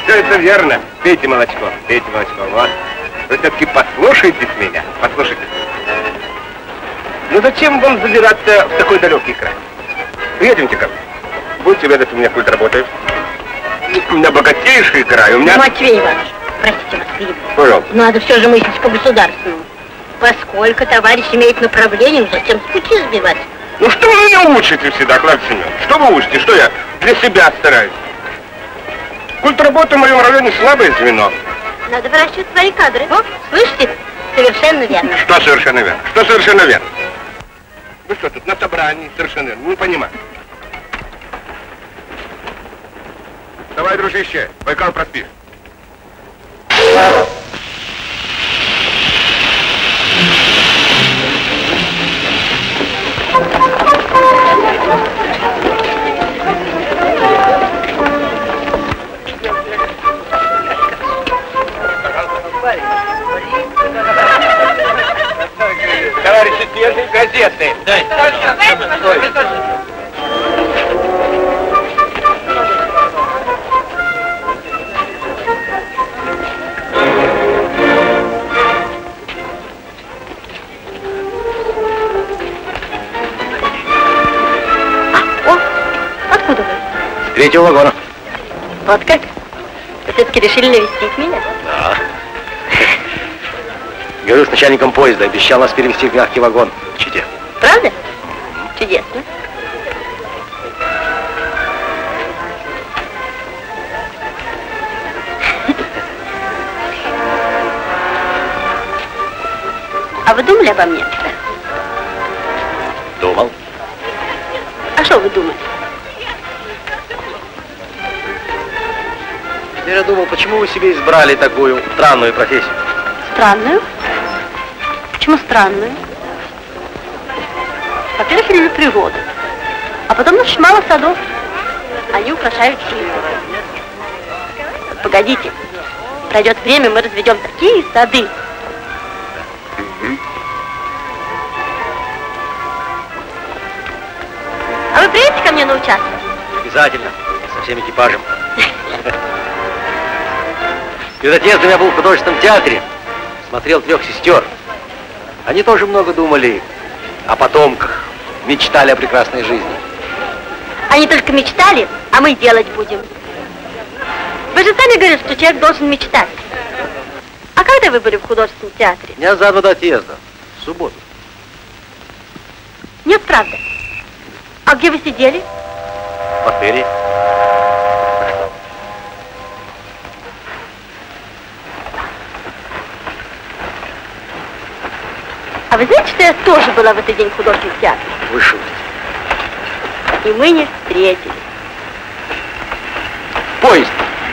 Все это верно. Пейте молочко, пейте молочко. Вот. Вы все-таки послушайтесь меня, послушайтесь. Ну зачем вам забираться в такой далекий край? Приедемте ко мне. Будете ведать, у меня культ работает. У меня богатейший край, у меня... Матвей Иванович, простите вас, перебью. Пожалуйста. Надо все же мыслить по-государственному. Поскольку товарищ имеет направление, ну зачем с пути сбивать? Ну что вы меня учите всегда, Клавдия Семеновна? Что вы учите? Что я для себя стараюсь? Культ работы в моем районе слабое звено. Надо выращивать свои кадры. Ну, слышите? Совершенно верно. Что совершенно верно? Что совершенно верно? Вы что тут, на собрании? Совершенно верно. Не понимаю. Давай, дружище, Байкал проспишь. Товарищи, свежие газеты. Дай. Откуда вы? С третьего вагона. Вот как? Вы все-таки решили навестить меня? Да. Говорю с начальником поезда, обещал нас перевести в мягкий вагон в Чите. Правда? Чудесно. А вы думали обо мне? Думал. А что вы думали? Я думал, почему вы себе избрали такую странную профессию? Странную? Почему странную? Во-первых, я люблю природу. А потом у нас очень мало садов. Они украшают жизнь. Погодите. Пройдет время, мы разведем такие сады. А вы приедете ко мне на участок? Обязательно. Со всем экипажем. Перед отъездом я был в художественном театре. Смотрел трех сестер. Они тоже много думали о потомках, мечтали о прекрасной жизни. Они только мечтали, а мы делать будем. Вы же сами говорили, что человек должен мечтать. А когда вы были в художественном театре? Дня за два до отъезда. В субботу. Нет, правда. А где вы сидели? В отеле. А вы знаете, что я тоже была в этот день в художественном театре? Вы шутите. И мы не встретились. Поезд.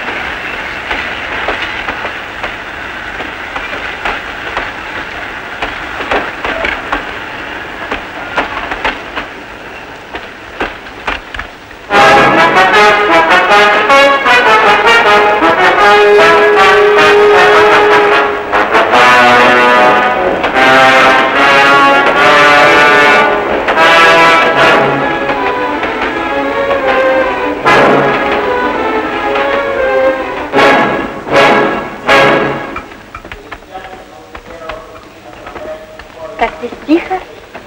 Как здесь тихо.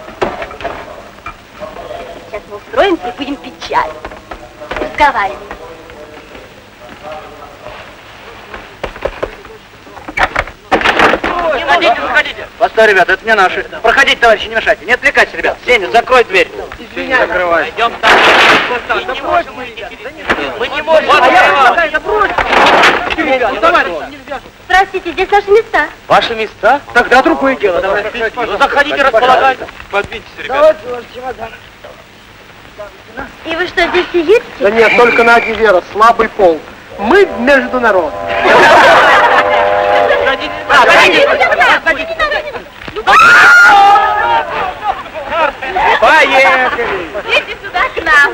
Сейчас мы устроимся и будем пить чай. Разговаривать. Заходите, заходите. Постой, ребята, это не наши. Проходите, товарищи, не мешайте. Не отвлекайтесь, ребят. Сеня, закрой дверь. Извиняй. Закрывай. Идем там. Мы не можем. Мы не можем. Здравствуйте, здесь наши места. Ваши места? Тогда другое дело. Давайте. Ну, заходите, располагайте. Подвиньтесь, ребята. И вы что, здесь сидите? Да нет, только Надя Вера, слабый пол. Мы международные. Поехали! Идите сюда к нам.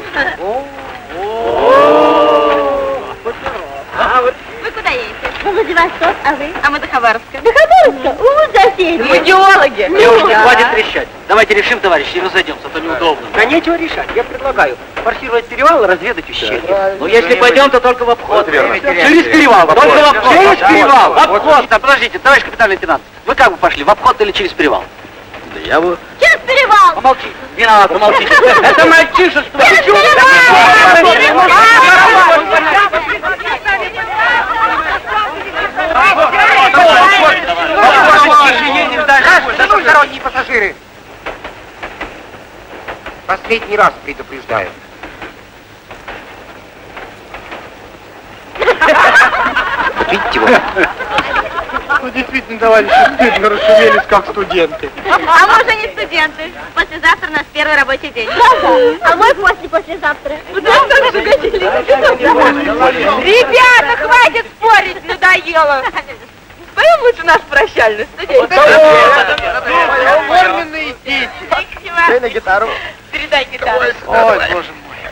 Вы куда едете? В Владивосток, а вы? А мы до Хабаровска. До Хабаровска? У, соседи. Мы геологи. Девушки, хватит решать. Давайте решим, товарищи, и разойдемся, а то неудобно. Да нечего решать. Я предлагаю форсировать перевал и разведать ущелье. Ну, если пойдем, то только в обход. верно. Через перевал, только в обход. Через перевал, в обход. Да, подождите, товарищ капитан лейтенант, вы как бы пошли, в обход или через перевал? Да я бы... Через перевал! Помолчи. Виноват, помолчите. Это мальчишество. Через Сторонние пассажиры. Последний раз предупреждаю. Видите его? Ну, действительно, товарищи, стыдно расшумелись, как студенты. А мы уже не студенты. Послезавтра у нас первый рабочий день. А мой после-послезавтра. Ребята, хватит спорить, надоело. Споем лучше наш прощальный студент. Оформленные дети. Дай на гитару. Передай гитару. Ой, боже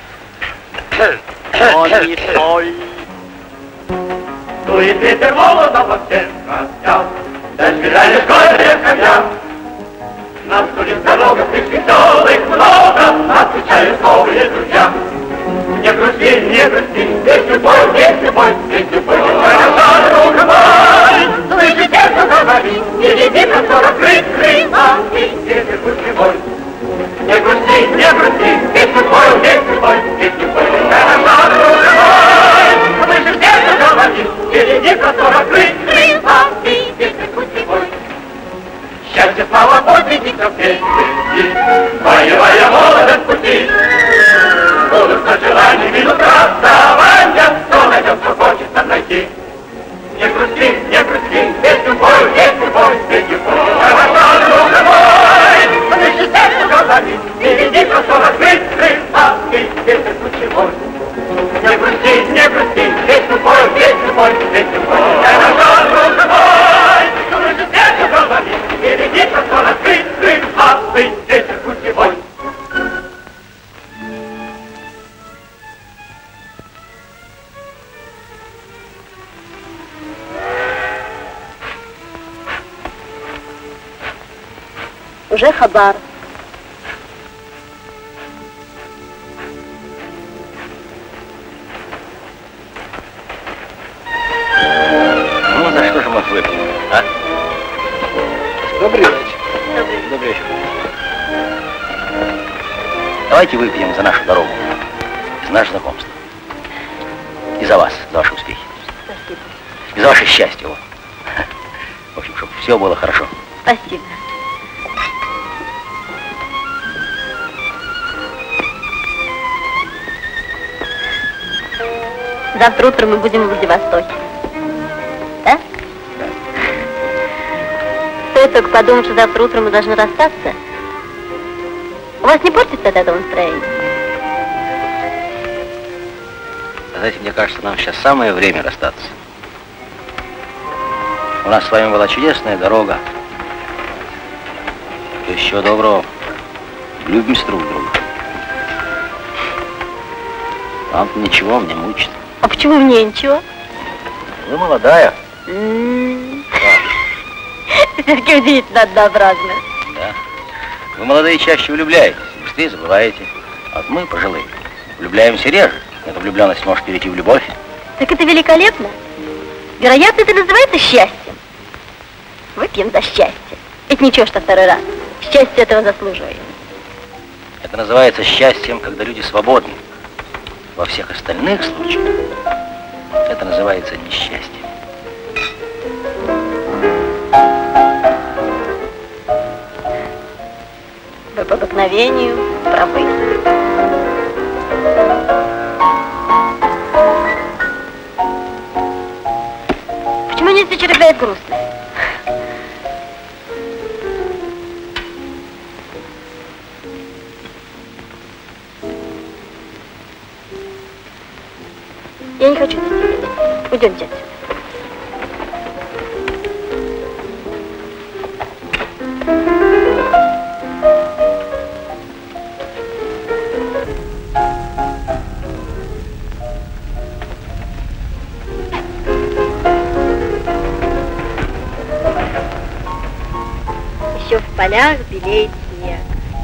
мой. Он не свой. Дует ветер молодо во всех красках, дождь школьные камня. Нам судит дорога, их веселых много, отвечают новые друзья. Не грусти, не грусти, песню пой, песню пой, песню пой, хороша друга мой. Слыши, сердце говорит, впереди простор открытый, а ты ветер путевой. Не грусти, не грусти, песню пой, песню пой, песню пой, хороша друга мой. Слышишь, сердце говорит, впереди простор открытый, а ты ветер путевой. Счастье, слава, подвигников вместе, боевая молодость пути. Будут на желании минут расставания, кто найдет, кто хочет нам найти. Не грусти, не грусти, песню пой, песню пой, песню пой, хороша друга мой. Слышишь, сердце говорит, впереди простор открытый, а ты ветер путевой. Не грусти, не грусти, песню пой, песню пой, песню пой, хороша друга мой. Слышишь, сердце говорит, впереди простор открытый, а ты ветер путевой. Уже Хабар. Ну, за что же мы выпьем, а? Добрый вечер. Добрый вечер. Давайте выпьем за нашу дорогу, за наше знакомство. И за вас, за ваши успехи. Спасибо. И за ваше счастье. Вот. В общем, чтобы все было хорошо. Спасибо. Завтра утром мы будем в Владивостоке. Да? Да. Стоит только подумать, что завтра утром мы должны расстаться. У вас не портится от этого настроение? Знаете, мне кажется, нам сейчас самое время расстаться. У нас с вами была чудесная дорога. Еще доброго. Любимся друг друга. Вам-то ничего, мне мучит. А почему мне ничего? Вы молодая. Все-таки удивительно однообразно. Да. Вы молодые чаще влюбляетесь, быстрее забываете. А вот мы, пожилые, влюбляемся реже. Эта влюбленность может перейти в любовь. Так это великолепно. Вероятно, это называется счастьем. Выпьем за счастье. Ведь ничего, что второй раз. Счастье этого заслуживает. Это называется счастьем, когда люди свободны. Во всех остальных случаях это называется несчастьем. Вы по обыкновению правы. Почему не все человек играет грустно? Я не хочу здесь сидеть. Уйдемте отсюда. Еще в полях белеет снег.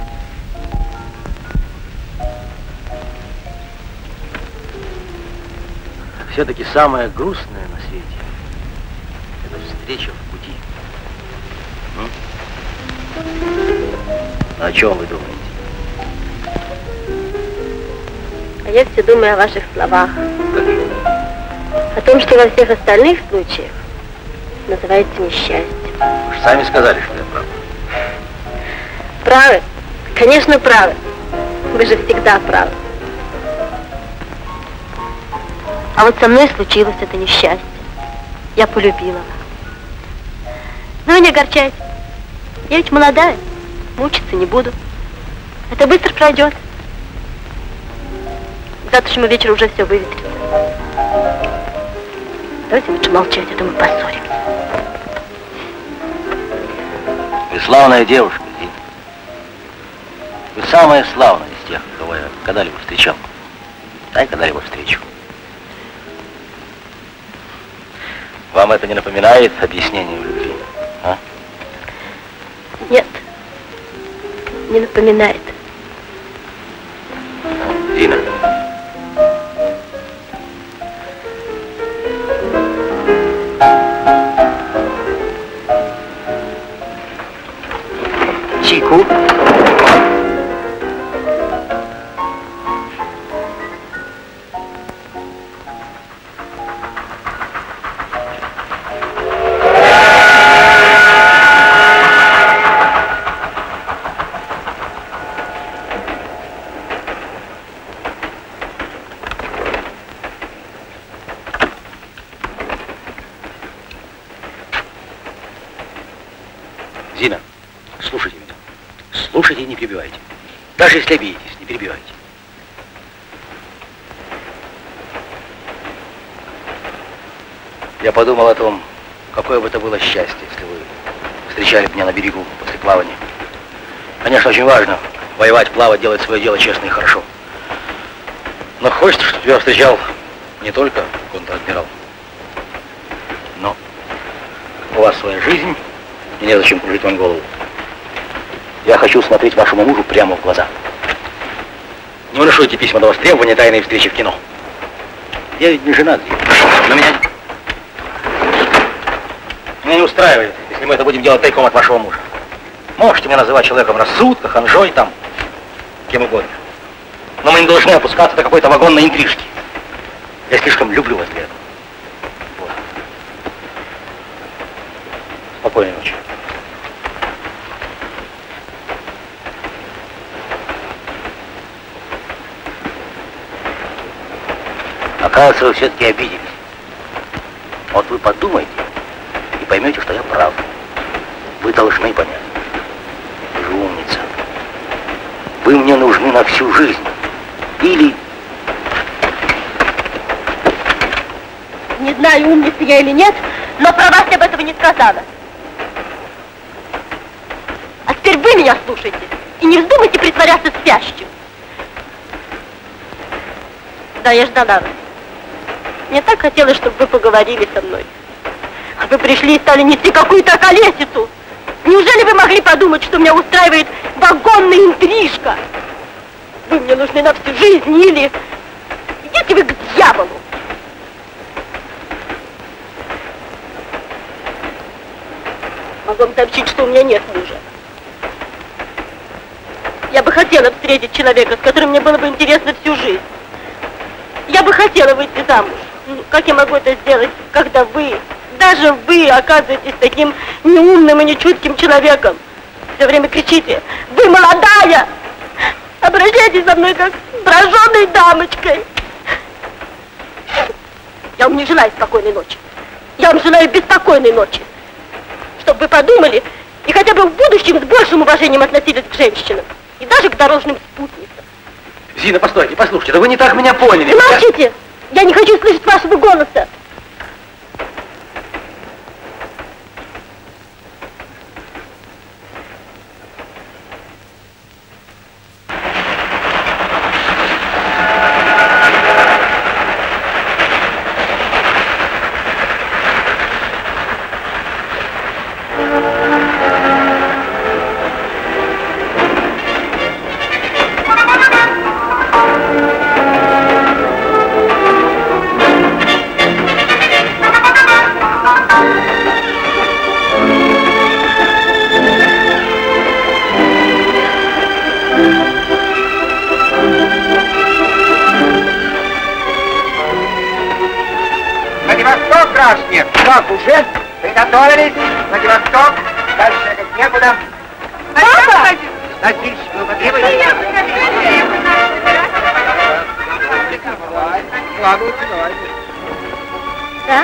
Все-таки самое грустное на свете — это встреча в пути. М? О чем вы думаете? А я все думаю о ваших словах. О том, что во всех остальных случаях называется несчастье. Вы же сами сказали, что я прав. Правы? Конечно, правы. Вы же всегда правы. А вот со мной случилось это несчастье. Я полюбила вас. Но вы не огорчайтесь. Я ведь молодая. Мучиться не буду. Это быстро пройдет. К завтрашнему вечеру уже все выветрится. Давайте лучше молчать, а то мы поссоримся. Вы славная девушка, Зина. Вы самая славная из тех, кого я когда-либо встречал. Да и когда-либо встречу. Вам это не напоминает объяснение в любви, а? Нет, не напоминает. Зина. Чайку. Зина, слушайте меня. Слушайте и не перебивайте. Даже если обидитесь, не перебивайте. Я подумал о том, какое бы это было счастье, если вы встречали меня на берегу после плавания. Конечно, очень важно воевать, плавать, делать свое дело честно и хорошо. Но хочется, чтобы тебя встречал не только контр-адмирал, но у вас своя жизнь, и незачем кружить вам голову. Я хочу смотреть вашему мужу прямо в глаза. Не выношу эти письма до востребования тайной встречи в кино. Я ведь не женат, но меня... Меня не устраивает, если мы это будем делать тайком от вашего мужа. Можете меня называть человеком рассудка, ханжой, там, кем угодно. Но мы не должны опускаться до какой-то вагонной интрижки. Я слишком люблю вас для этого. Вот. Спокойной ночи. Оказывается, вы все-таки обиделись. Вот вы подумайте и поймете, что я прав. Вы должны понять. Вы же умница. Вы мне нужны на всю жизнь. Или... Не знаю, умница я или нет, но про вас я об этого не сказала. А теперь вы меня слушайте и не вздумайте притворяться спящим. Да, я ждала вас. Мне так хотелось, чтобы вы поговорили со мной. А вы пришли и стали нести какую-то околесицу. Неужели вы могли подумать, что меня устраивает вагонная интрижка? Вы мне нужны на всю жизнь, или... Идите вы к дьяволу! Могу вам сообщить, что у меня нет мужа. Я бы хотела встретить человека, с которым мне было бы интересно всю жизнь. Я бы хотела выйти замуж. Ну, как я могу это сделать, когда вы, даже вы, оказываетесь таким неумным и нечутким человеком? Все время кричите: вы молодая! Обращайтесь со мной как с броженой дамочкой. Я вам не желаю спокойной ночи. Я вам желаю беспокойной ночи. Чтобы вы подумали и хотя бы в будущем с большим уважением относились к женщинам. И даже к дорожным спутницам. Зина, постойте, послушайте, да вы не так меня поняли. Замолчите! Я не хочу слышать вашего голоса. пора снег. Как уже? Приготовились? Владивосток. Дальше ехать некуда. Папа! Носильщик, ну потребуйте. Складывайте, давайте. Да?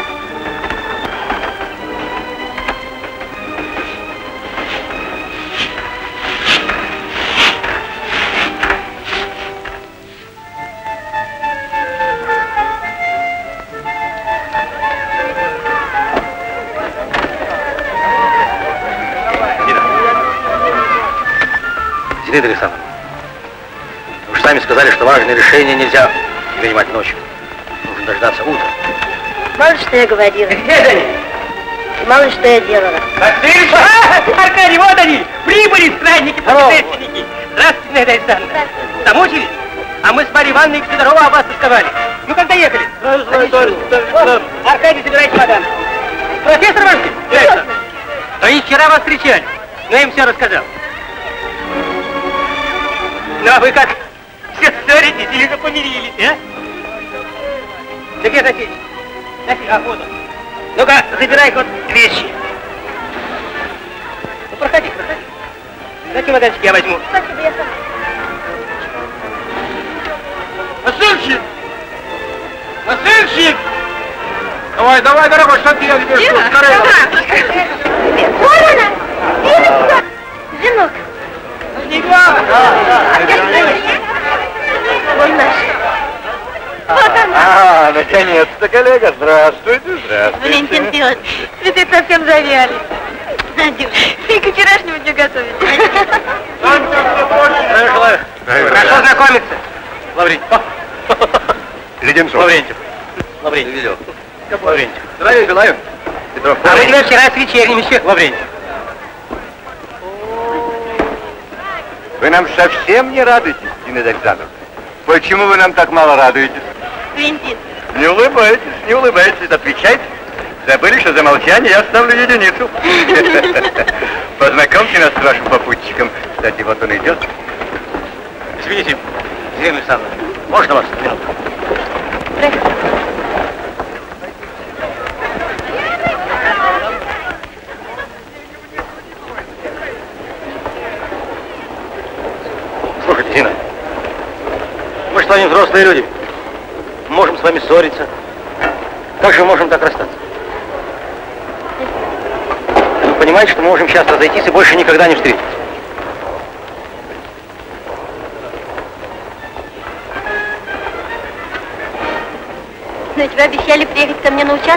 Зинаида Александровна, вы же сами сказали, что важные решения нельзя принимать ночью. Нужно дождаться утра. Мало что я говорила. Где они? И мало что я делала. Васильевич! Аркадий, вот они! Прибыли странники, путешественники! Здравствуйте, Зинаида Александровна! Замучились? А мы с Марьей Ивановной и Федорова о вас рассказали. Ну, когда ехали? Аркадий, собирай чемодан. Профессор ваш? Они вчера вас встречали, но я им все рассказал. Ну, а вы как? Все ссоритесь или как помирились, а? Да где Васильевич? Василий, а вот он. Ну-ка, забирай вот вещи. Ну, проходи, проходи. На чемоданчик я возьму. Спасибо, я сама. Васильчик! Васильчик! Давай, давай, дорогой, что ты, я тебе жду, скорее. Вот она! Видишь, Женок. Вон наш. Вот она. А, наконец-то, коллега, здравствуйте, здравствуйте. Валентин Федорович, цветы совсем завяли. Надюш, ты к вчерашнему дню готовишь. Хорошо знакомиться. Лаврентьев. Леденцов. Лаврентьев. Лаврентьев. Лаврентьев. Здравия желаю. Петров. А вы тебя вчера с вечерним еще. Лаврентьев. Вы нам совсем не радуетесь, Зинаида Александровна. Почему вы нам так мало радуетесь? Валентин. Не улыбайтесь, не улыбайтесь, отвечайте. Забыли, что за молчание я ставлю единицу. Познакомьте нас с вашим попутчиком. Кстати, вот он идет. Извините, Зинаида Александровна, можно вас? Минутку. Слушайте, Зина, мы же с вами взрослые люди. Можем с вами ссориться. Как же мы можем так расстаться? Вы понимаете, что мы можем сейчас разойтись и больше никогда не встретиться? Но тебя обещали приехать ко мне на участок.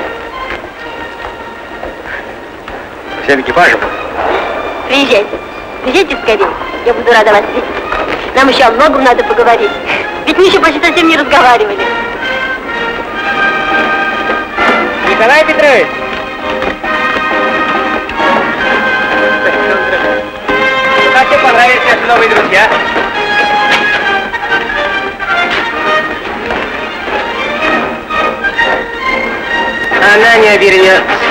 Всем экипажем. Приезжайте. Приезжайте скорее. Я буду рада вас видеть. Нам еще о многом надо поговорить. Ведь мы еще почти совсем не разговаривали. Николай Петрович! Как тебе понравились наши новые друзья? Она не Авериня